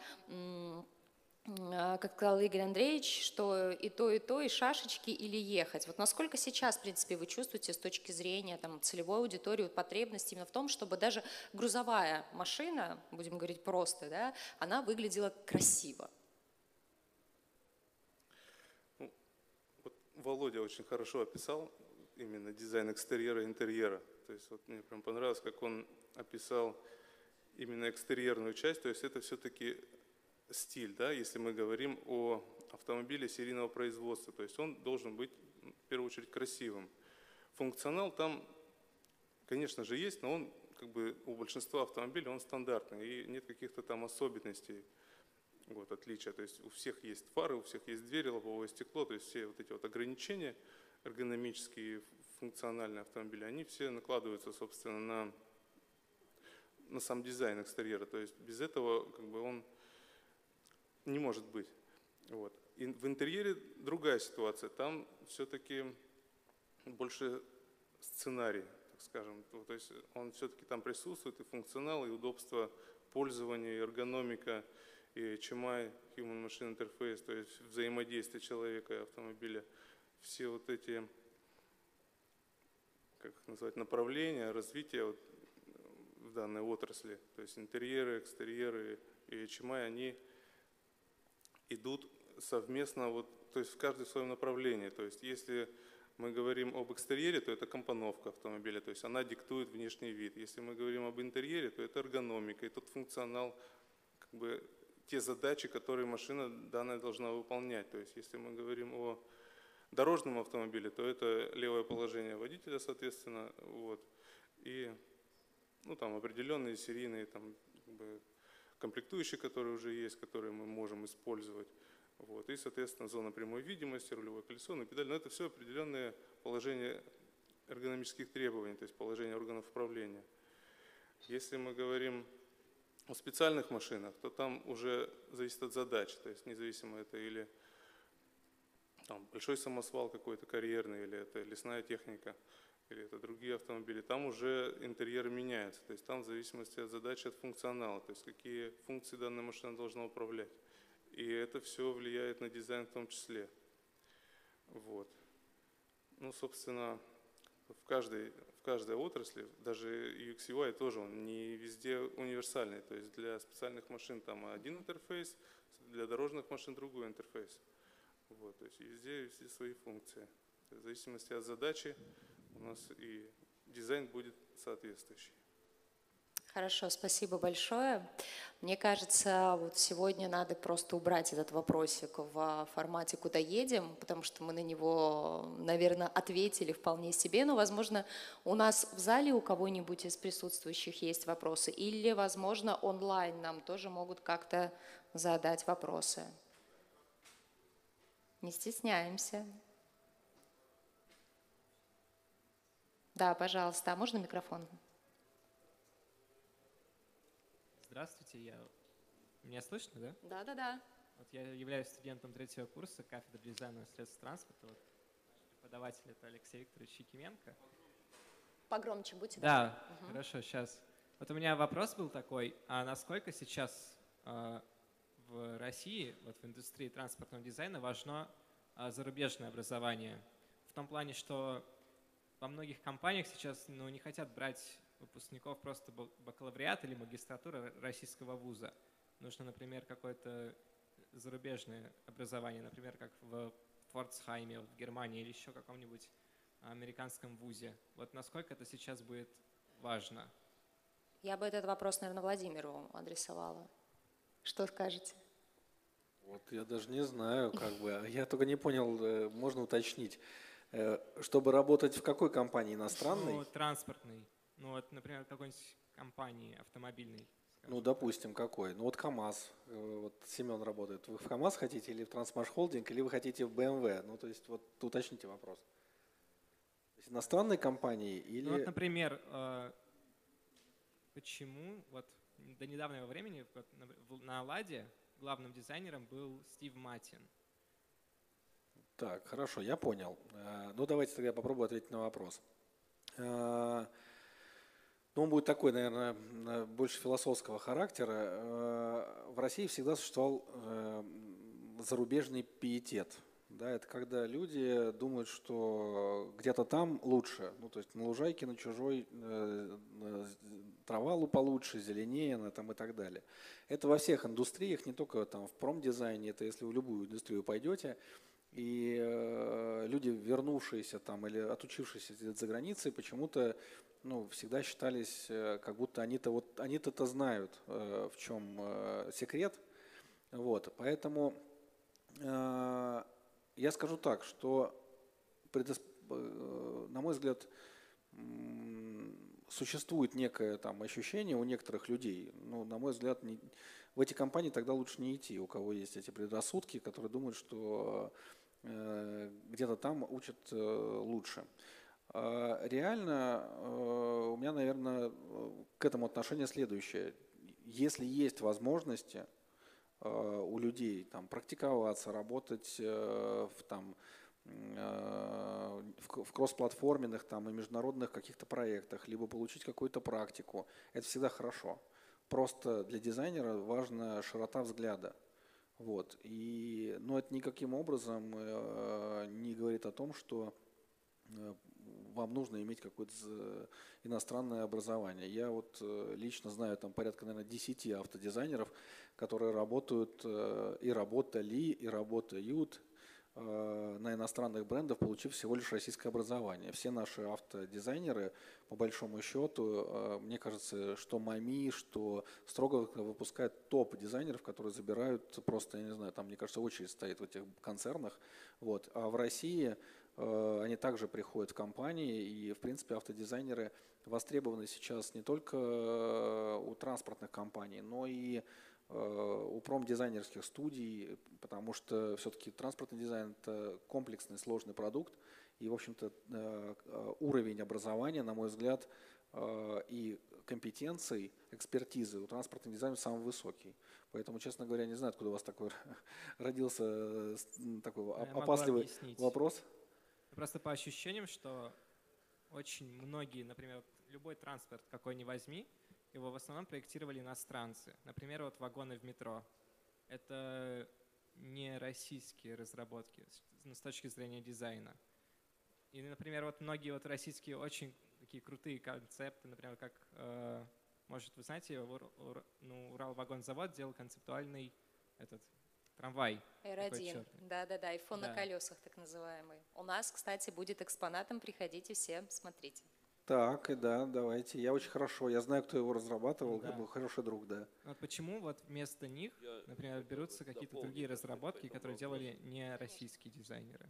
как сказал Игорь Андреевич, что и то, и то, и шашечки, или ехать. Вот насколько сейчас, в принципе, вы чувствуете с точки зрения там, целевой аудитории, потребности именно в том, чтобы даже грузовая машина, будем говорить просто, да, она выглядела красиво? Ну, вот Володя очень хорошо описал именно дизайн экстерьера и интерьера. То есть вот мне прям понравилось, как он описал именно экстерьерную часть, то есть это все-таки стиль, да, если мы говорим о автомобиле серийного производства, то есть он должен быть в первую очередь красивым. Функционал там, конечно же, есть, но он как бы у большинства автомобилей он стандартный и нет каких-то там особенностей, вот, отличия. То есть у всех есть фары, у всех есть двери, лобовое стекло, то есть все вот эти вот ограничения эргономические, функциональные автомобили, они все накладываются, собственно, на, на сам дизайн экстерьера. То есть без этого как бы он не может быть. Вот. И в интерьере другая ситуация. Там все-таки больше сценарий, так скажем. То есть он все-таки там присутствует, и функционал, и удобство пользования, и эргономика, и эйч эм ай, Human Machine Interface, то есть взаимодействие человека и автомобиля. Все вот эти, как их назвать, направления развития вот в данной отрасли, то есть интерьеры, экстерьеры и эйч эм ай, они идут совместно, вот, то есть в каждом своем направлении. То есть если мы говорим об экстерьере, то это компоновка автомобиля, то есть она диктует внешний вид. Если мы говорим об интерьере, то это эргономика, и тот функционал, как бы, те задачи, которые машина данная должна выполнять. То есть если мы говорим о дорожном автомобиле, то это левое положение водителя, соответственно, вот, и ну, там, определенные серийные там, как бы, комплектующие, которые уже есть, которые мы можем использовать. Вот. И, соответственно, зона прямой видимости, рулевое колесо, на педаль. Но это все определенные положения эргономических требований, то есть положение органов управления. Если мы говорим о специальных машинах, то там уже зависит от задач. То есть независимо это или там, большой самосвал какой-то карьерный, или это лесная техника, или это другие автомобили, там уже интерьер меняется. То есть там в зависимости от задачи, от функционала, то есть какие функции данная машина должна управлять. И это все влияет на дизайн в том числе. Вот. Ну, собственно, в каждой, в каждой отрасли, даже ю экс ю ай тоже он не везде универсальный. То есть для специальных машин там один интерфейс, для дорожных машин другой интерфейс. Вот. То есть везде, везде свои функции. В зависимости от задачи у нас и дизайн будет соответствующий. Хорошо, спасибо большое. Мне кажется, вот сегодня надо просто убрать этот вопросик в формате «Куда едем?», потому что мы на него, наверное, ответили вполне себе, но, возможно, у нас в зале у кого-нибудь из присутствующих есть вопросы, или, возможно, онлайн нам тоже могут как-то задать вопросы. Не стесняемся. Да, пожалуйста. А можно микрофон? Здравствуйте, я... меня слышно, да? Да, да, да. Вот я являюсь студентом третьего курса кафедры дизайна и средств транспорта. Вот преподаватель это Алексей Викторович Якименко. Погромче будьте. Да, угу. Хорошо, сейчас. Вот у меня вопрос был такой, а насколько сейчас э, в России, вот в индустрии транспортного дизайна важно э, зарубежное образование? В том плане, что во многих компаниях сейчас ну, не хотят брать выпускников просто бакалавриата или магистратуры российского вуза. Нужно, например, какое-то зарубежное образование, например, как в Фордсхайме, в Германии или еще каком-нибудь американском вузе. Вот насколько это сейчас будет важно? Я бы этот вопрос, наверное, Владимиру адресовала. Что скажете? Вот я даже не знаю, как бы. Я только не понял, можно уточнить. Чтобы работать в какой компании? Иностранной? Ну, транспортной. Ну вот, например, какой-нибудь компании автомобильной. Скажем. Ну, допустим, какой? Ну вот КАМАЗ. Вот Семен работает. Вы в КАМАЗ хотите или в Трансмаш Холдинг, или вы хотите в бэ эм вэ? Ну, то есть, вот уточните вопрос. Иностранные компании или… Ну, вот, например, почему вот до недавнего времени на Ладе главным дизайнером был Стив Маттин? Так, хорошо, я понял. Ну, давайте тогда я попробую ответить на вопрос. Ну, он будет такой, наверное, больше философского характера. В России всегда существовал зарубежный пиетет. Да, это когда люди думают, что где-то там лучше. Ну, то есть на лужайке, на чужой трава получше, зеленее она, там, и так далее. Это во всех индустриях, не только там, в промдизайне, это если вы в любую индустрию пойдете, и э, люди, вернувшиеся там или отучившиеся за границей, почему-то ну, всегда считались, э, как будто они-то вот, они-то знают, э, в чем э, секрет. Вот, поэтому э, я скажу так, что, предос... э, на мой взгляд, существует некое там ощущение у некоторых людей, ну, на мой взгляд, не, в эти компании тогда лучше не идти, у кого есть эти предрассудки, которые думают, что э, где-то там учат э, лучше. А реально э, у меня, наверное, к этому отношение следующее. Если есть возможности э, у людей там, практиковаться, работать э, в там, в кроссплатформенных там, и международных каких-то проектах, либо получить какую-то практику, это всегда хорошо. Просто для дизайнера важна широта взгляда. Вот. И, но это никаким образом э, не говорит о том, что э, вам нужно иметь какое-то иностранное образование. Я вот э, лично знаю там порядка, наверное, десяти автодизайнеров, которые работают э, и работали, и работают на иностранных брендах, получив всего лишь российское образование. Все наши автодизайнеры, по большому счету, мне кажется, что МАМИ, что строго выпускают топ-дизайнеров, которые забирают просто, я не знаю, там, мне кажется, очередь стоит в этих концернах. Вот. А в России они также приходят в компании, и, в принципе, автодизайнеры востребованы сейчас не только у транспортных компаний, но и у промдизайнерских студий, потому что все-таки транспортный дизайн – это комплексный, сложный продукт, и, в общем-то, уровень образования, на мой взгляд, и компетенций, экспертизы у транспортного дизайна самый высокий. Поэтому, честно говоря, не знаю, откуда у вас такой родился такой Я опасливый вопрос. Просто по ощущениям, что очень многие, например, любой транспорт, какой ни возьми, его в основном проектировали иностранцы. Например, вот вагоны в метро. Это не российские разработки с точки зрения дизайна. И, например, вот многие вот российские очень такие крутые концепты, например, как, э, может, вы знаете, Ур, Ур, ну, Уралвагонзавод делал концептуальный этот трамвай. эр один, да-да-да, айфон да. на колесах так называемый. У нас, кстати, будет экспонатом, приходите все, смотрите. Так, и да, давайте. Я очень хорошо, я знаю, кто его разрабатывал, да. был хороший друг, да. Вот почему вот вместо них, например, берутся какие-то другие разработки, которые делали не российские дизайнеры?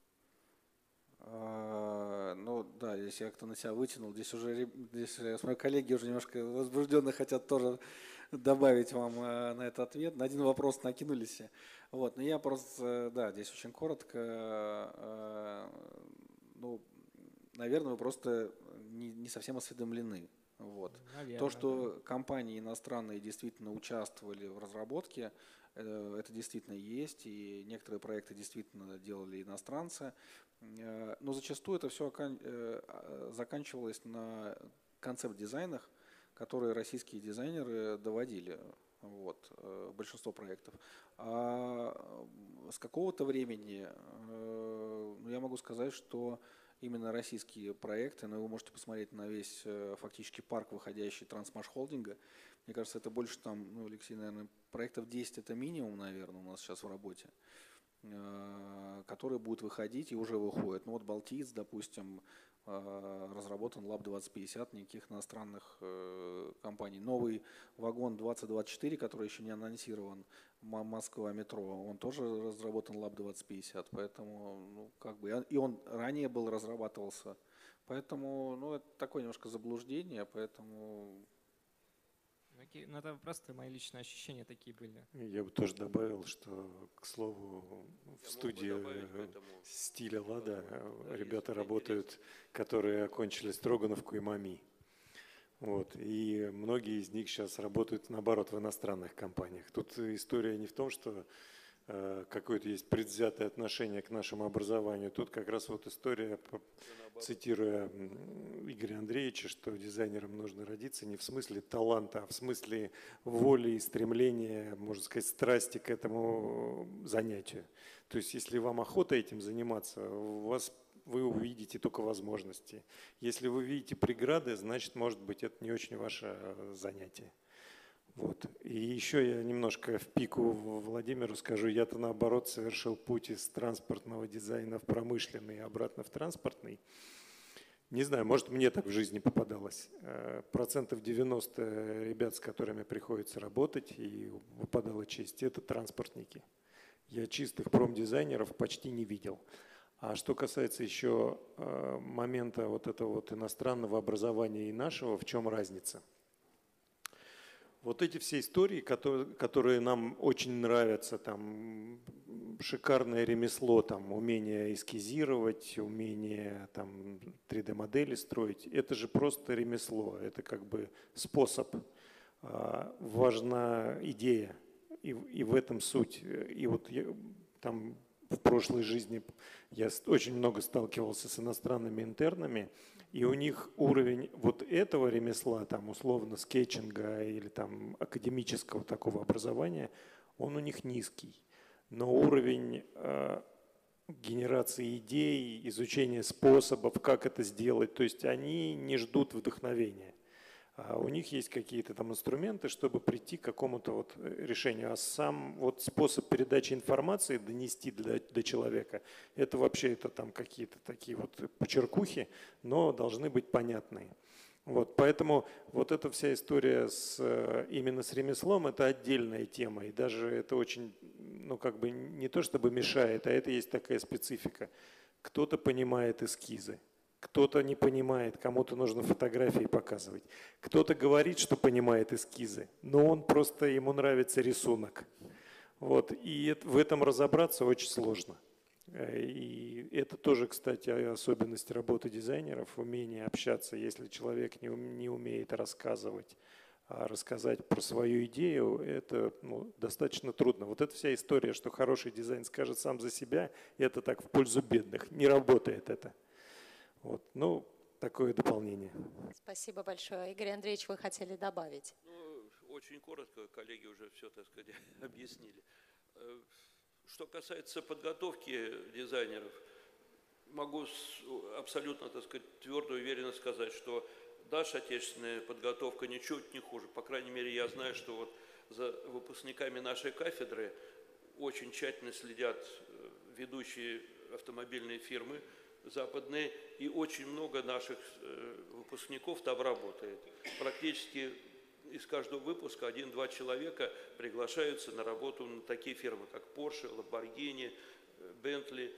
А, ну да, здесь я как-то на себя вытянул. Здесь уже, здесь мои коллеги уже немножко возбужденно хотят тоже добавить вам на этот ответ. На один вопрос накинулись все. Вот, но я просто, да, здесь очень коротко. Ну, наверное, вы просто не, не совсем осведомлены. Вот. Наверное, То, что да. компании иностранные действительно участвовали в разработке, это действительно есть, и некоторые проекты действительно делали иностранцы, но зачастую это все заканчивалось на концепт-дизайнах, которые российские дизайнеры доводили. Вот, большинство проектов. А с какого-то времени, ну, я могу сказать, что именно российские проекты, но вы можете посмотреть на весь фактически парк, выходящий Трансмашхолдинга. Мне кажется, это больше там, ну, Алексей, наверное, проектов десять это минимум, наверное, у нас сейчас в работе, которые будут выходить и уже выходят. Ну вот Балтиец, допустим, разработан лаб двадцать пятьдесят, никаких иностранных компаний. Новый вагон двадцать двадцать четыре, который еще не анонсирован, Москва метро, он тоже разработан лаб двадцать пятьдесят, поэтому, ну, как бы, и он ранее был разрабатывался, поэтому, ну, это такое немножко заблуждение, поэтому… Окей, ну это просто мои личные ощущения такие были. Я бы тоже добавил, что, к слову, в Я студии мог бы добавить к этому, стиля «Лада» да, ребята если работают, которые окончили Строгановку и МАМИ. Вот. И многие из них сейчас работают, наоборот, в иностранных компаниях. Тут история не в том, что э, какое-то есть предвзятое отношение к нашему образованию. Тут как раз вот история, цитируя Игоря Андреевича, что дизайнерам нужно родиться не в смысле таланта, а в смысле воли и стремления, можно сказать, страсти к этому занятию. То есть если вам охота этим заниматься, у вас вы увидите только возможности. Если вы видите преграды, значит, может быть, это не очень ваше занятие. Вот. И еще я немножко в пику Владимиру скажу, я-то наоборот совершил путь из транспортного дизайна в промышленный и обратно в транспортный. Не знаю, может, мне так в жизни попадалось. Процентов девяносто ребят, с которыми приходится работать, и выпадала честь, это транспортники. Я чистых промдизайнеров почти не видел. А что касается еще момента вот этого вот иностранного образования и нашего, в чем разница? Вот эти все истории, которые, которые нам очень нравятся, там шикарное ремесло, там умение эскизировать, умение там три дэ модели строить, это же просто ремесло, это как бы способ. Важна идея, и, и в этом суть. И вот я, там в прошлой жизни я очень много сталкивался с иностранными интернами, и у них уровень вот этого ремесла, там условно скетчинга или там академического такого образования, он у них низкий. Но уровень э, генерации идей, изучения способов, как это сделать, то есть они не ждут вдохновения. А у них есть какие-то там инструменты, чтобы прийти к какому-то вот решению. А сам вот способ передачи информации, донести до, до человека, это вообще это там какие-то такие вот почеркухи, но должны быть понятные. Вот, поэтому вот эта вся история с, именно с ремеслом – это отдельная тема. И даже это очень, ну как бы не то чтобы мешает, а это есть такая специфика. Кто-то понимает эскизы. Кто-то не понимает, кому-то нужно фотографии показывать. Кто-то говорит, что понимает эскизы, но он просто, ему нравится рисунок. Вот. И в этом разобраться очень сложно. И это тоже, кстати, особенность работы дизайнеров, умение общаться. Если человек не умеет рассказывать, а рассказать про свою идею, это ну, достаточно трудно. Вот эта вся история, что хороший дизайн скажет сам за себя, это так в пользу бедных. Не работает это. Вот, ну, такое дополнение. Спасибо большое. Игорь Андреевич, вы хотели добавить? Ну, очень коротко, коллеги уже все, так сказать, объяснили. Что касается подготовки дизайнеров, могу абсолютно, так сказать, твердо и уверенно сказать, что наша отечественная подготовка ничуть не хуже. По крайней мере, я знаю, что вот за выпускниками нашей кафедры очень тщательно следят ведущие автомобильные фирмы западные, и очень много наших выпускников там работает. Практически из каждого выпуска один-два человека приглашаются на работу на такие фирмы, как Porsche, Lamborghini, Bentley.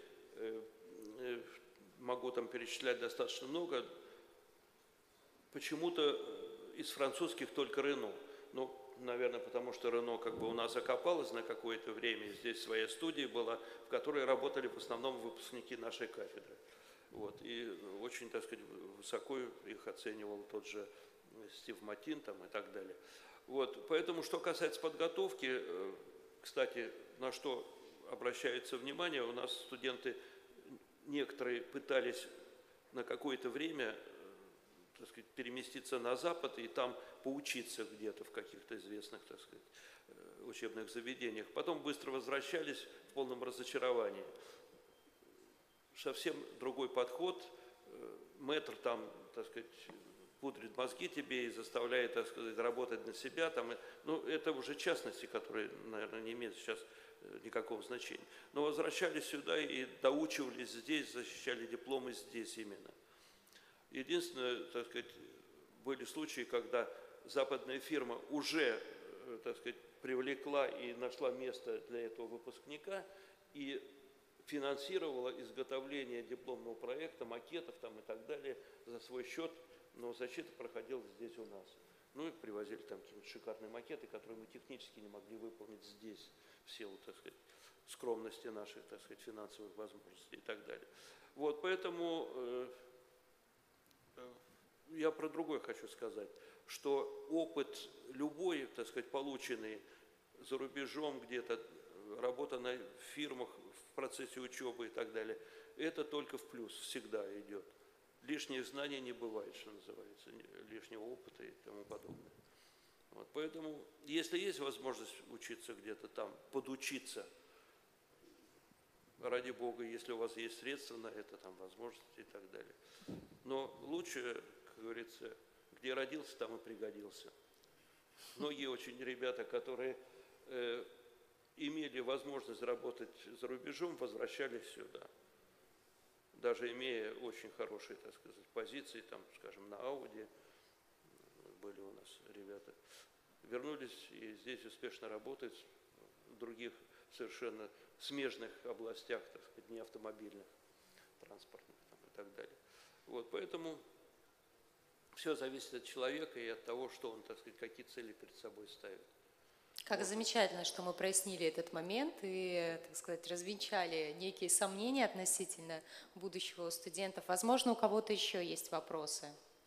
Могу там перечислять достаточно много. Почему-то из французских только Renault. Ну, наверное, потому что Renault как бы у нас закопалась на какое-то время. Здесь своя студия была, в которой работали в основном выпускники нашей кафедры. Вот. И очень, так сказать, высоко их оценивал тот же Стив Матин там, и так далее. Вот. Поэтому, что касается подготовки, кстати, на что обращается внимание, у нас студенты некоторые пытались на какое-то время, так сказать, переместиться на Запад и там поучиться где-то в каких-то известных, так сказать, учебных заведениях. Потом быстро возвращались в полном разочаровании. Совсем другой подход. Мэтр там, так сказать, пудрит мозги тебе и заставляет, так сказать, работать на себя. Там, ну, это уже частности, которые, наверное, не имеют сейчас никакого значения. Но возвращались сюда и доучивались здесь, защищали дипломы здесь именно. Единственное, так сказать, были случаи, когда западная фирма уже, так сказать, привлекла и нашла место для этого выпускника и финансировала изготовление дипломного проекта, макетов там и так далее за свой счет, но защита проходила здесь у нас. Ну и привозили там какие-нибудь шикарные макеты, которые мы технически не могли выполнить здесь, в силу, так сказать, скромности наших, так сказать, финансовых возможностей и так далее. Вот, поэтому э, я про другое хочу сказать, что опыт любой, так сказать, полученный за рубежом где-то, работа на фирмах в процессе учебы и так далее, это только в плюс всегда идет. Лишних знаний не бывает, что называется, лишнего опыта и тому подобное. Вот, поэтому, если есть возможность учиться где-то там, подучиться, ради Бога, если у вас есть средства на это, там, возможности и так далее. Но лучше, как говорится, где родился, там и пригодился. Многие очень ребята, которые э, имели возможность работать за рубежом, возвращались сюда. Даже имея очень хорошие, так сказать, позиции, там, скажем, на Ауди, были у нас ребята, вернулись и здесь успешно работают в других совершенно смежных областях, так сказать, не автомобильных, транспортных там, и так далее. Вот, поэтому все зависит от человека и от того, что он, так сказать, какие цели перед собой ставит. Как вот. Замечательно, что мы прояснили этот момент и, так сказать, развенчали некие сомнения относительно будущего у студентов. Возможно, у кого-то еще есть вопросы.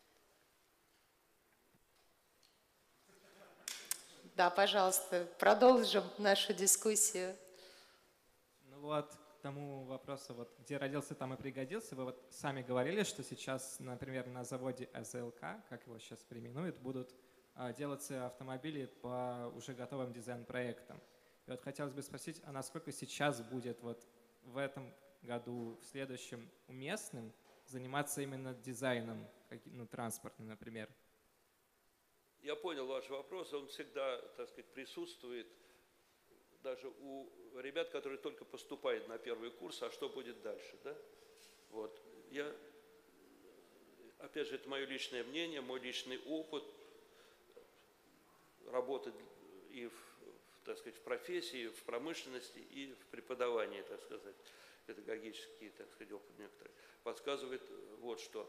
Да, пожалуйста, продолжим нашу дискуссию. Ну вот, к тому вопросу, вот, где родился, там и пригодился. Вы вот сами говорили, что сейчас, например, на заводе эс эл ка, как его сейчас переименуют, будут а, делаться автомобили по уже готовым дизайн-проектам. И вот хотелось бы спросить, а насколько сейчас будет вот в этом году, в следующем уместным заниматься именно дизайном, ну, транспортным, например? Я понял ваш вопрос, он всегда, так сказать, присутствует даже у ребят, которые только поступают на первый курс, а что будет дальше, да? Вот. Я, опять же, это мое личное мнение, мой личный опыт работы и в, так сказать, в профессии, в промышленности и в преподавании, так сказать, педагогический, так сказать, опыт некоторый, подсказывает вот что.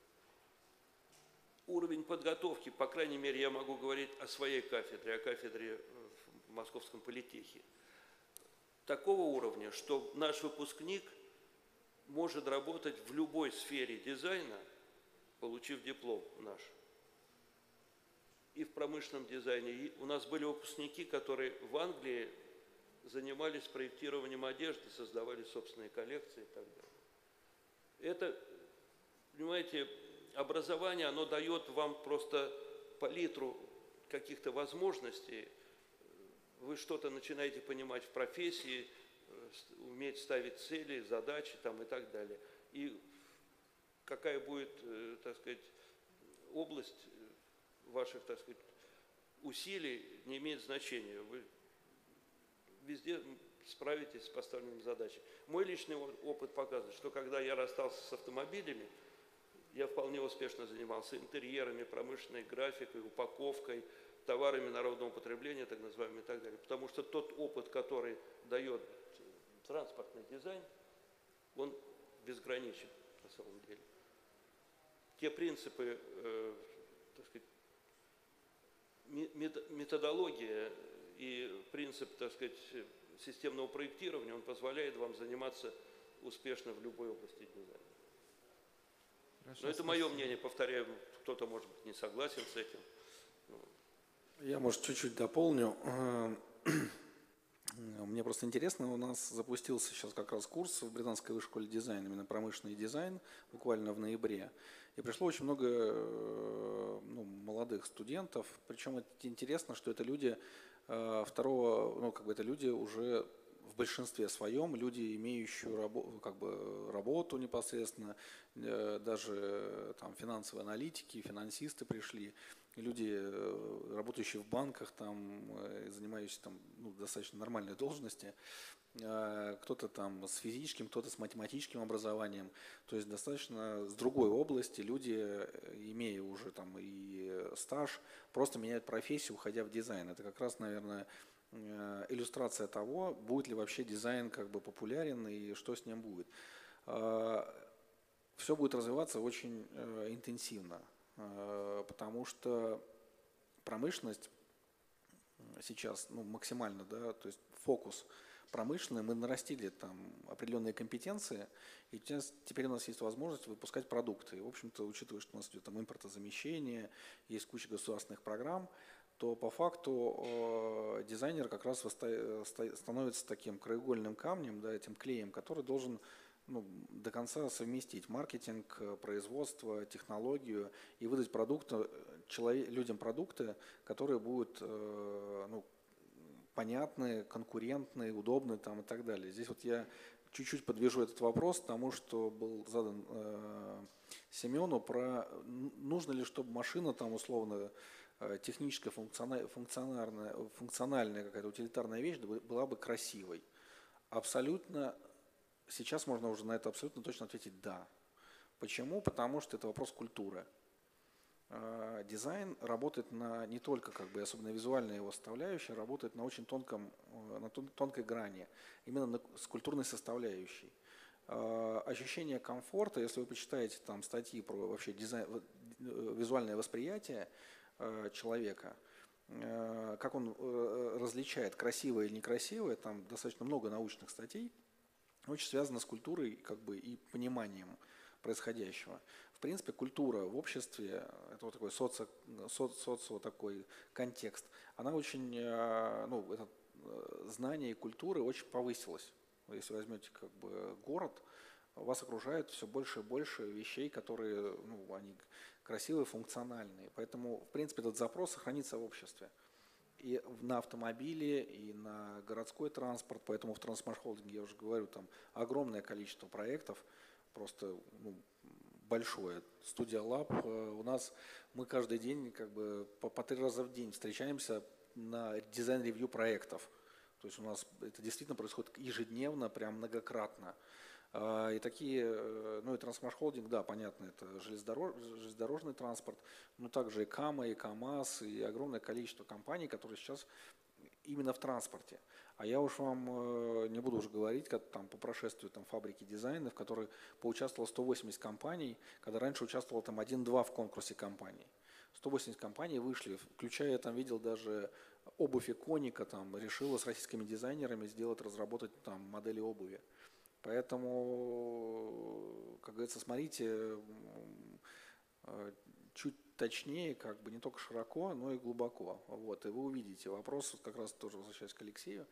Уровень подготовки, по крайней мере, я могу говорить о своей кафедре, о кафедре в Московском политехе, такого уровня, что наш выпускник может работать в любой сфере дизайна, получив диплом наш. И в промышленном дизайне. И у нас были выпускники, которые в Англии занимались проектированием одежды, создавали собственные коллекции и так далее. Это, понимаете, образование, оно дает вам просто палитру каких-то возможностей. Вы что-то начинаете понимать в профессии, уметь ставить цели, задачи там, и так далее. И какая будет, так сказать, область ваших, так сказать, усилий, не имеет значения. Вы везде справитесь с поставленными задачами. Мой личный опыт показывает, что когда я расстался с автомобилями, я вполне успешно занимался интерьерами, промышленной графикой, упаковкой, товарами народного потребления, так называемыми, и так далее. Потому что тот опыт, который дает транспортный дизайн, он безграничен на самом деле. Те принципы, э, так сказать, методология и принцип, так сказать, системного проектирования, он позволяет вам заниматься успешно в любой области дизайна. Хорошо, но это мое мнение, повторяю, кто-то, может быть, не согласен с этим. Я, может, чуть-чуть дополню. Мне просто интересно, у нас запустился сейчас как раз курс в Британской высшей школе дизайна, именно промышленный дизайн, буквально в ноябре. И пришло очень много ну, молодых студентов. Причем это интересно, что это люди второго, ну, как бы это люди уже в большинстве своем, люди, имеющие рабо, как бы, работу непосредственно, даже там, финансовые аналитики, финансисты пришли, люди, работающие в банках, там, занимающиеся там, ну, достаточно нормальной должности, кто-то там с физическим, кто-то с математическим образованием, то есть достаточно с другой области люди, имея уже там и стаж, просто меняют профессию, уходя в дизайн. Это как раз, наверное, иллюстрация того, будет ли вообще дизайн как бы популярен и что с ним будет. Все будет развиваться очень интенсивно, потому что промышленность сейчас ну, максимально, да, то есть фокус промышленный, мы нарастили там определенные компетенции, и теперь у нас есть возможность выпускать продукты. И, в общем-то, учитывая, что у нас идет там импортозамещение, есть куча государственных программ, то по факту э, дизайнер как раз становится таким краеугольным камнем, да, этим клеем, который должен ну, до конца совместить маркетинг, производство, технологию и выдать продукты, человек, людям продукты, которые будут э, ну, понятные, конкурентные, удобные там, и так далее. Здесь вот я чуть-чуть подвяжу этот вопрос к тому, что был задан э, Семену про нужно ли, чтобы машина там условно э, техническая, функциональная, функциональная какая-то утилитарная вещь была бы красивой. Абсолютно, сейчас можно уже на это абсолютно точно ответить да. Почему? Потому что это вопрос культуры. Дизайн работает на не только, как бы, особенно визуальная его составляющая, работает на очень тонком, на тонкой грани, именно на, с культурной составляющей. Ощущение комфорта, если вы почитаете там статьи про вообще дизайн, визуальное восприятие человека, как он различает красивое или некрасивое, там достаточно много научных статей, очень связано с культурой как бы, и пониманием происходящего. В принципе, культура в обществе, это вот такой соци, соци, социо такой контекст, она очень, ну, это знание и культуры очень повысилось. Если возьмете как бы город, вас окружает все больше и больше вещей, которые, ну, они красивые, функциональные. Поэтому, в принципе, этот запрос сохранится в обществе. И на автомобиле, и на городской транспорт, поэтому в Трансмашхолдинге, я уже говорю, там огромное количество проектов, просто ну, большое. Студия Лаб, у нас мы каждый день как бы по, по три раза в день встречаемся на дизайн-ревью проектов. То есть у нас это действительно происходит ежедневно, прям многократно. И такие, ну и Трансмашхолдинг, да, понятно, это железнодорож, железнодорожный транспорт, но также и КАМА, и КАМАЗ, и огромное количество компаний, которые сейчас именно в транспорте. А я уж вам не буду уже говорить, как там по прошествию там, фабрики дизайна, в которой поучаствовало сто восемьдесят компаний, когда раньше участвовало там один-два в конкурсе компаний. сто восемьдесят компаний вышли, включая, я там видел даже обувь Иконика, там решила с российскими дизайнерами сделать, разработать там модели обуви. Поэтому, как говорится, смотрите чуть точнее, как бы не только широко, но и глубоко. Вот, и вы увидите вопрос, как раз тоже возвращаясь к Алексею,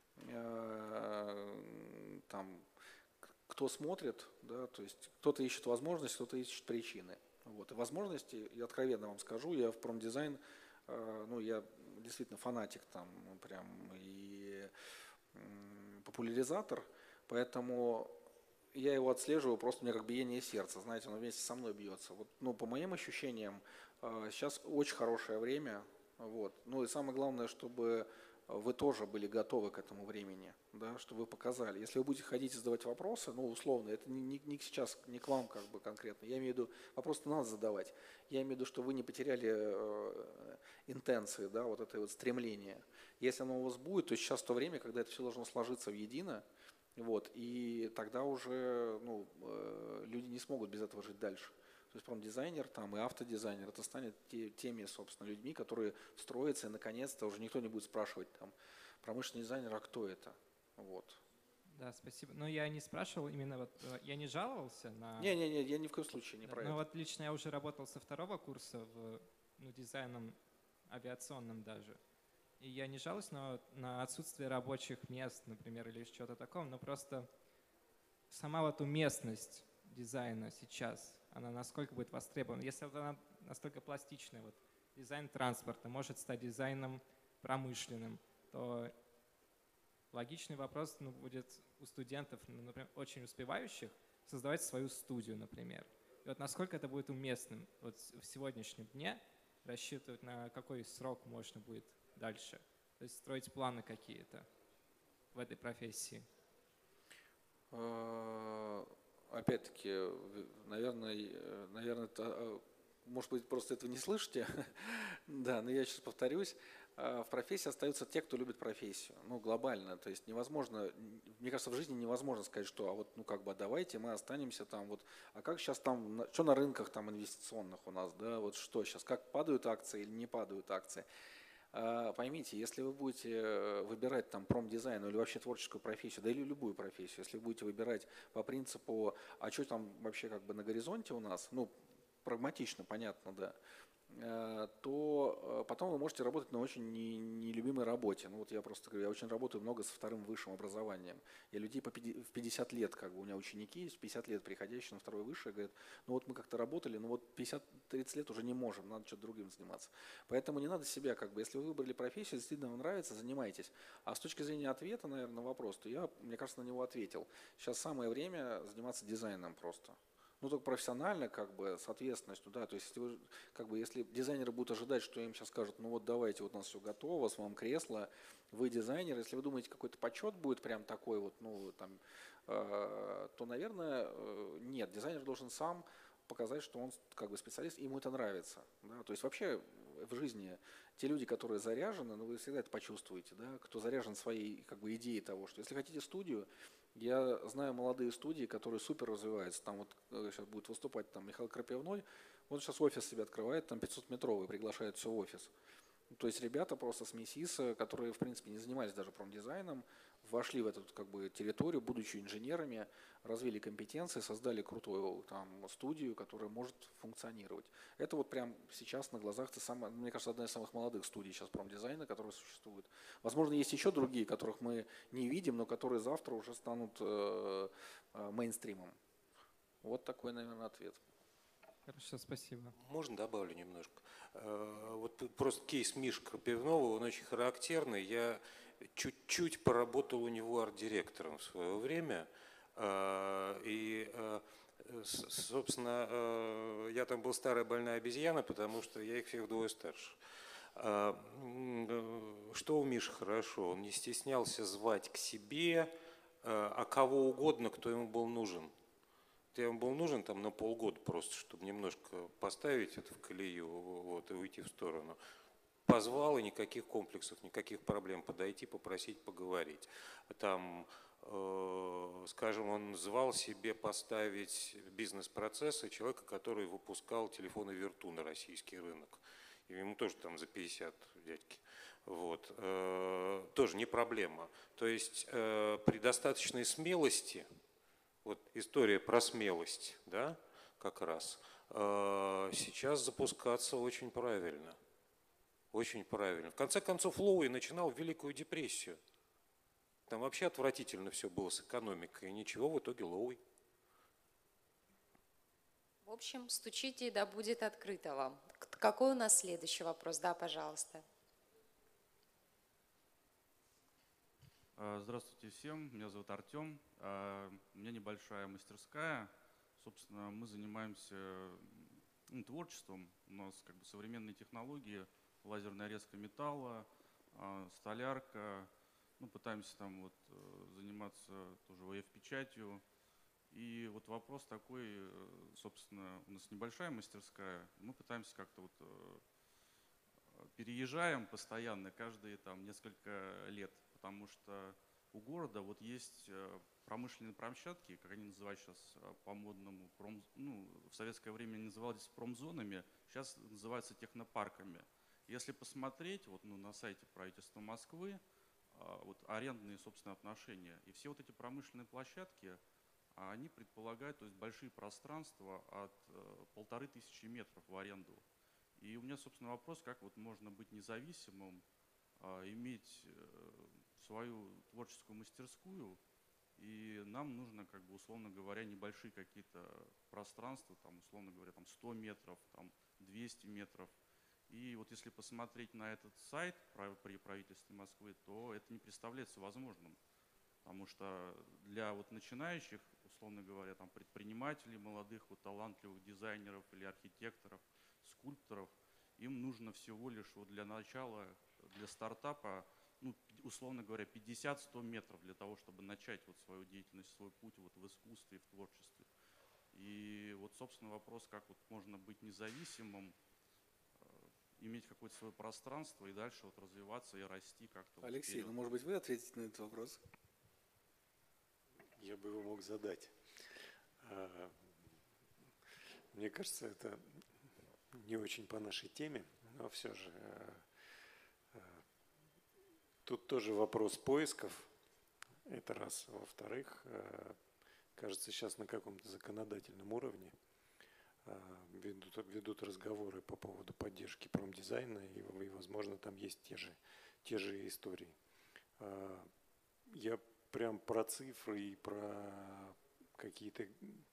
там, кто смотрит, да, то есть кто-то ищет возможности, кто-то ищет причины. Вот, и возможности, я откровенно вам скажу, я в промдизайн, ну, я действительно фанатик там, прям и популяризатор, поэтому я его отслеживаю, просто у меня как биение сердца, знаете, оно вместе со мной бьется. Вот, ну, по моим ощущениям, сейчас очень хорошее время, вот. Ну и самое главное, чтобы вы тоже были готовы к этому времени, да, чтобы вы показали. Если вы будете ходить и задавать вопросы, ну, условно, это не, не сейчас, не к вам как бы конкретно, я имею в виду, вопросы надо задавать, я имею в виду, что вы не потеряли э, интенции, да, вот это вот стремление. Если оно у вас будет, то сейчас то время, когда это все должно сложиться в едино, вот, и тогда уже ну, э, люди не смогут без этого жить дальше. То есть промдизайнер там, и автодизайнер, это станет те, теми, собственно, людьми, которые встроятся, и наконец-то уже никто не будет спрашивать, там, промышленный дизайнер, а кто это? Вот. Да, спасибо. Но я не спрашивал именно, вот, я не жаловался на… Не-не-не, я ни в коем случае не да, про но это. Вот лично я уже работал со второго курса в ну, дизайном авиационном даже. И я не жалуюсь на, на отсутствие рабочих мест, например, или что-то такое, но просто сама вот уместность дизайна сейчас, она насколько будет востребована. Если вот она настолько пластичная, вот дизайн транспорта может стать дизайном промышленным, то логичный вопрос ну, будет у студентов, ну, например, очень успевающих, создавать свою студию, например. И вот насколько это будет уместным вот в сегодняшнем дне, рассчитывать на какой срок можно будет дальше, то есть строить планы какие-то в этой профессии. Опять-таки, наверное, наверное, это, может быть, просто этого не слышите, да, но я сейчас повторюсь. в профессии остаются те, кто любит профессию, ну, глобально, то есть невозможно, мне кажется, в жизни невозможно сказать, что, а вот, ну, как бы, давайте мы останемся там, вот, а как сейчас там, что на рынках там инвестиционных у нас, да, вот что сейчас, как падают акции или не падают акции. Поймите, если вы будете выбирать там промдизайн или вообще творческую профессию, да или любую профессию, если вы будете выбирать по принципу, а что там вообще как бы на горизонте у нас, ну, прагматично, понятно, да, то потом вы можете работать на очень нелюбимой работе. Ну вот я просто говорю, я очень работаю много со вторым высшим образованием. Я людей по в пятьдесят лет, как бы у меня ученики есть, пятьдесят лет приходящие на второе высшее, говорят, ну вот мы как-то работали, но вот пятьдесят-тридцать лет уже не можем, надо что-то другим заниматься. Поэтому не надо себя, как бы, если вы выбрали профессию, действительно вам нравится, занимайтесь. А с точки зрения ответа, наверное, на вопрос, то я, мне кажется, на него ответил. Сейчас самое время заниматься дизайном просто. Ну, только профессионально, как бы, с ответственностью, да, то есть, если, вы, как бы, если дизайнеры будут ожидать, что им сейчас скажут, ну вот давайте, вот у нас все готово, с вам кресло, вы дизайнер, если вы думаете, какой-то почет будет прям такой вот, ну, там, э, то, наверное, э, нет, дизайнер должен сам показать, что он, как бы, специалист, и ему это нравится, да, то есть, вообще, в жизни те люди, которые заряжены, ну, вы всегда это почувствуете, да, кто заряжен своей, как бы, идеей того, что если хотите студию, я знаю молодые студии, которые супер развиваются. Там вот сейчас будет выступать там Михаил Крапивной. Он сейчас офис себе открывает, там пятисотметровый, приглашает все в офис. То есть ребята просто с МИСИСа, которые в принципе не занимались даже промдизайном, вошли в эту, как бы, территорию, будучи инженерами, развили компетенции, создали крутую там студию, которая может функционировать. Это вот прям сейчас на глазах, это самая, мне кажется, одна из самых молодых студий сейчас промдизайна, которые существуют. Возможно, есть еще другие, которых мы не видим, но которые завтра уже станут э, э, мейнстримом. Вот такой, наверное, ответ. Хорошо, спасибо. Можно добавлю немножко? Вот просто кейс Миши Крапивного, он очень характерный. Я чуть-чуть поработал у него арт-директором в свое время. И, собственно, я там был старая больная обезьяна, потому что я их всех вдвое старше. Что у Миши хорошо? Он не стеснялся звать к себе, а кого угодно, кто ему был нужен. Я ему был нужен там на полгода просто, чтобы немножко поставить это в колею, вот, и уйти в сторону. Позвал, и никаких комплексов, никаких проблем подойти, попросить поговорить. Там, э, скажем, он звал себе поставить бизнес-процессы человека, который выпускал телефоны Вирту на российский рынок. И ему тоже там за пятьдесят дядьки. Вот. Э, тоже не проблема. То есть э, при достаточной смелости, вот история про смелость, да, как раз, сейчас запускаться очень правильно. Очень правильно. В конце концов, Лоуи начинал Великую депрессию. Там вообще отвратительно все было с экономикой. И ничего, в итоге Лоуи. В общем, стучите, да будет открыто вам. Какой у нас следующий вопрос? Да, пожалуйста. Здравствуйте всем, меня зовут Артем. У меня небольшая мастерская. Собственно, мы занимаемся, ну, творчеством. У нас, как бы, современные технологии, лазерная резка металла, столярка. Ну, пытаемся там вот заниматься тоже о эф-печатью. И вот вопрос такой, собственно, у нас небольшая мастерская. Мы пытаемся как-то вот переезжаем постоянно, каждые там несколько лет. Потому что у города вот есть промышленные площадки, как они называют сейчас по-модному, пром, ну, в советское время они назывались промзонами, сейчас называются технопарками. Если посмотреть вот, ну, на сайте правительства Москвы, вот арендные, собственно, отношения, и все вот эти промышленные площадки, они предполагают, то есть, большие пространства от полторы тысячи метров в аренду. И у меня, собственно, вопрос, как вот можно быть независимым, иметь свою творческую мастерскую, и нам нужно, как бы, условно говоря, небольшие какие-то пространства, там, условно говоря, там сто метров, там двести метров. И вот если посмотреть на этот сайт при правительстве Москвы, то это не представляется возможным. Потому что для вот начинающих, условно говоря, там предпринимателей, молодых, вот талантливых дизайнеров или архитекторов, скульпторов, им нужно всего лишь вот для начала, для стартапа, ну, условно говоря, пятьдесят-сто метров для того, чтобы начать вот свою деятельность, свой путь вот в искусстве, в творчестве. И вот, собственно, вопрос, как вот можно быть независимым, иметь какое-то свое пространство и дальше вот развиваться и расти как-то. Вот Алексей, вперед. ну может быть вы ответите на этот вопрос? Я бы его мог задать. Мне кажется, это не очень по нашей теме, но все же тут тоже вопрос поисков. Это раз. Во-вторых, кажется, сейчас на каком-то законодательном уровне ведут, ведут разговоры по поводу поддержки промдизайна, и, и, возможно, там есть те же, те же истории. Я прям про цифры и про какие-то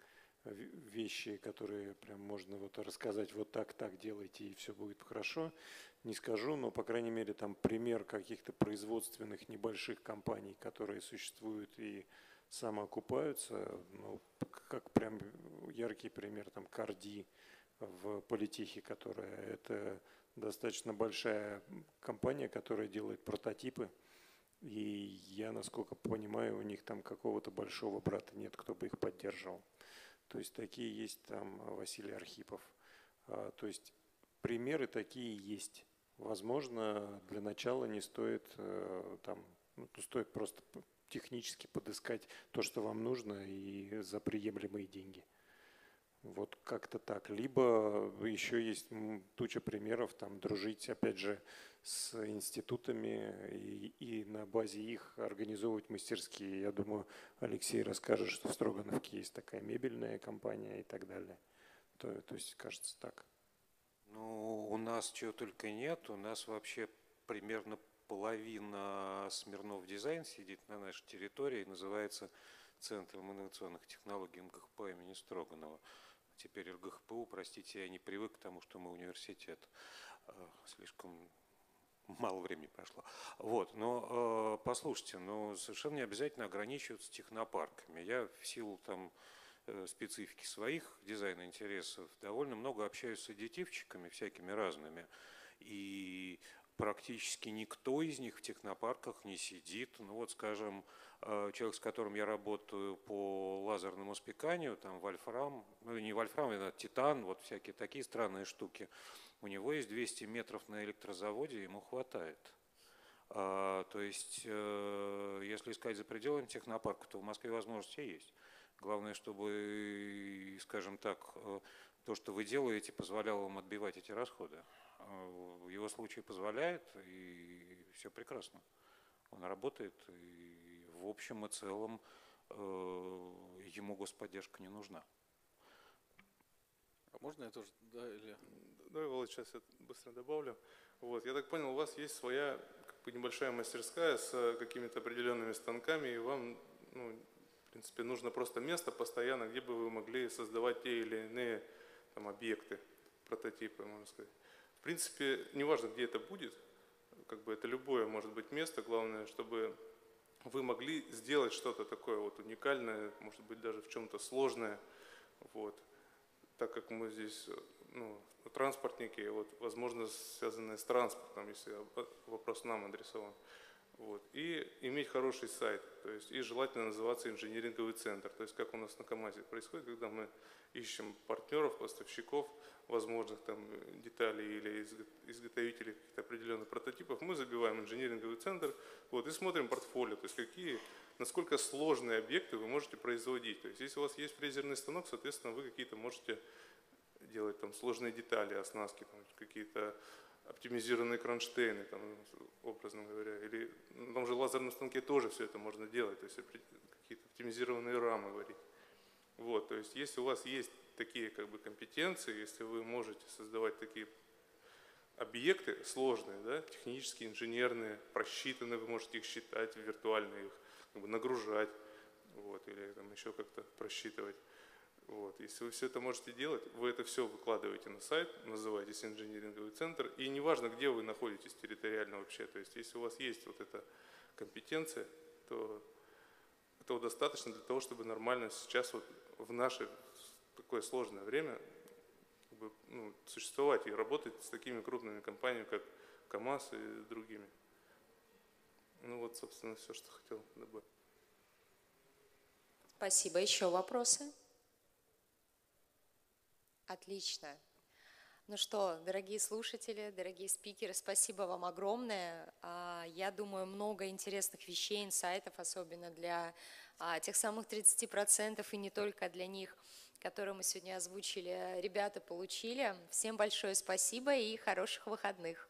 вещи, которые прям можно вот рассказать, вот так, так делайте, и все будет хорошо, не скажу, но, по крайней мере, там пример каких-то производственных небольших компаний, которые существуют и самоокупаются, ну, как прям яркий пример, там, Карди в Политехе, которая, это достаточно большая компания, которая делает прототипы, и я, насколько понимаю, у них там какого-то большого брата нет, кто бы их поддерживал. То есть такие есть там Василий Архипов. То есть примеры такие есть. Возможно, для начала не стоит там, ну, стоит просто технически подыскать то, что вам нужно, и за приемлемые деньги. Вот как-то так. Либо еще есть туча примеров, там, дружить, опять же, с институтами и, и на базе их организовывать мастерские. Я думаю, Алексей расскажет, что в Строгановке есть такая мебельная компания и так далее. То, то есть, кажется, так. Ну, у нас чего только нет. У нас вообще примерно половина Смирнов Дизайн сидит на нашей территории, называется Центром инновационных технологий эм гэ ха пэ имени Строганова. Теперь эр гэ ха пэ у, простите, я не привык к тому, что мы университет. Слишком мало времени прошло. Вот, но э, послушайте, ну, совершенно не обязательно ограничиваться технопарками. Я в силу там э, специфики своих дизайн-интересов довольно много общаюсь с аддитивчиками всякими разными. И практически никто из них в технопарках не сидит. Ну вот, скажем, э, человек, с которым я работаю по лазерному спеканию, там вольфрам, ну не вольфрам, это титан, вот всякие такие странные штуки. У него есть двести метров на электрозаводе, ему хватает. А, то есть, э, если искать за пределами технопарка, то в Москве возможности есть. Главное, чтобы, скажем так, то, что вы делаете, позволяло вам отбивать эти расходы. В его случае позволяет, и все прекрасно. Он работает, и в общем и целом э, ему господдержка не нужна. А можно я тоже, да, или... Давай, Володь, сейчас я быстро добавлю. Вот, я так понял, у вас есть своя как бы небольшая мастерская с какими-то определенными станками, и вам, ну, в принципе, нужно просто место постоянно, где бы вы могли создавать те или иные там объекты, прототипы, можно сказать. В принципе, неважно, где это будет, как бы это любое может быть место, главное, чтобы вы могли сделать что-то такое вот уникальное, может быть, даже в чем-то сложное, вот. Так как мы здесь, ну, транспортники, вот, возможно, связанные с транспортом, если вопрос нам адресован. Вот. И иметь хороший сайт, то есть и желательно называться инжиниринговый центр. То есть как у нас на КАМАЗе происходит, когда мы ищем партнеров, поставщиков, возможных там деталей или изготовителей каких-то определенных прототипов, мы забиваем инжиниринговый центр, вот, и смотрим портфолио, то есть какие, насколько сложные объекты вы можете производить. То есть если у вас есть фрезерный станок, соответственно, вы какие-то можете делать там сложные детали, оснастки, какие-то оптимизированные кронштейны, там, образно говоря, или на том же лазерном станке тоже все это можно делать, то есть какие-то оптимизированные рамы варить. Вот, то есть если у вас есть такие как бы компетенции, если вы можете создавать такие объекты сложные, да, технические, инженерные, просчитанные, вы можете их считать, виртуально их как бы нагружать, вот, или там еще как-то просчитывать. Вот. Если вы все это можете делать, вы это все выкладываете на сайт, называетесь инжиниринговый центр, и неважно, где вы находитесь территориально вообще, то есть если у вас есть вот эта компетенция, то этого достаточно для того, чтобы нормально сейчас вот в наше такое сложное время как бы, ну, существовать и работать с такими крупными компаниями, как КАМАЗ и другими. Ну вот, собственно, все, что хотел добавить. Спасибо. Еще вопросы? Отлично. Ну что, дорогие слушатели, дорогие спикеры, спасибо вам огромное. А, Я думаю, много интересных вещей, инсайтов, особенно для а, тех самых тридцати процентов и не только для них, которые мы сегодня озвучили, ребята получили. Всем большое спасибо и хороших выходных.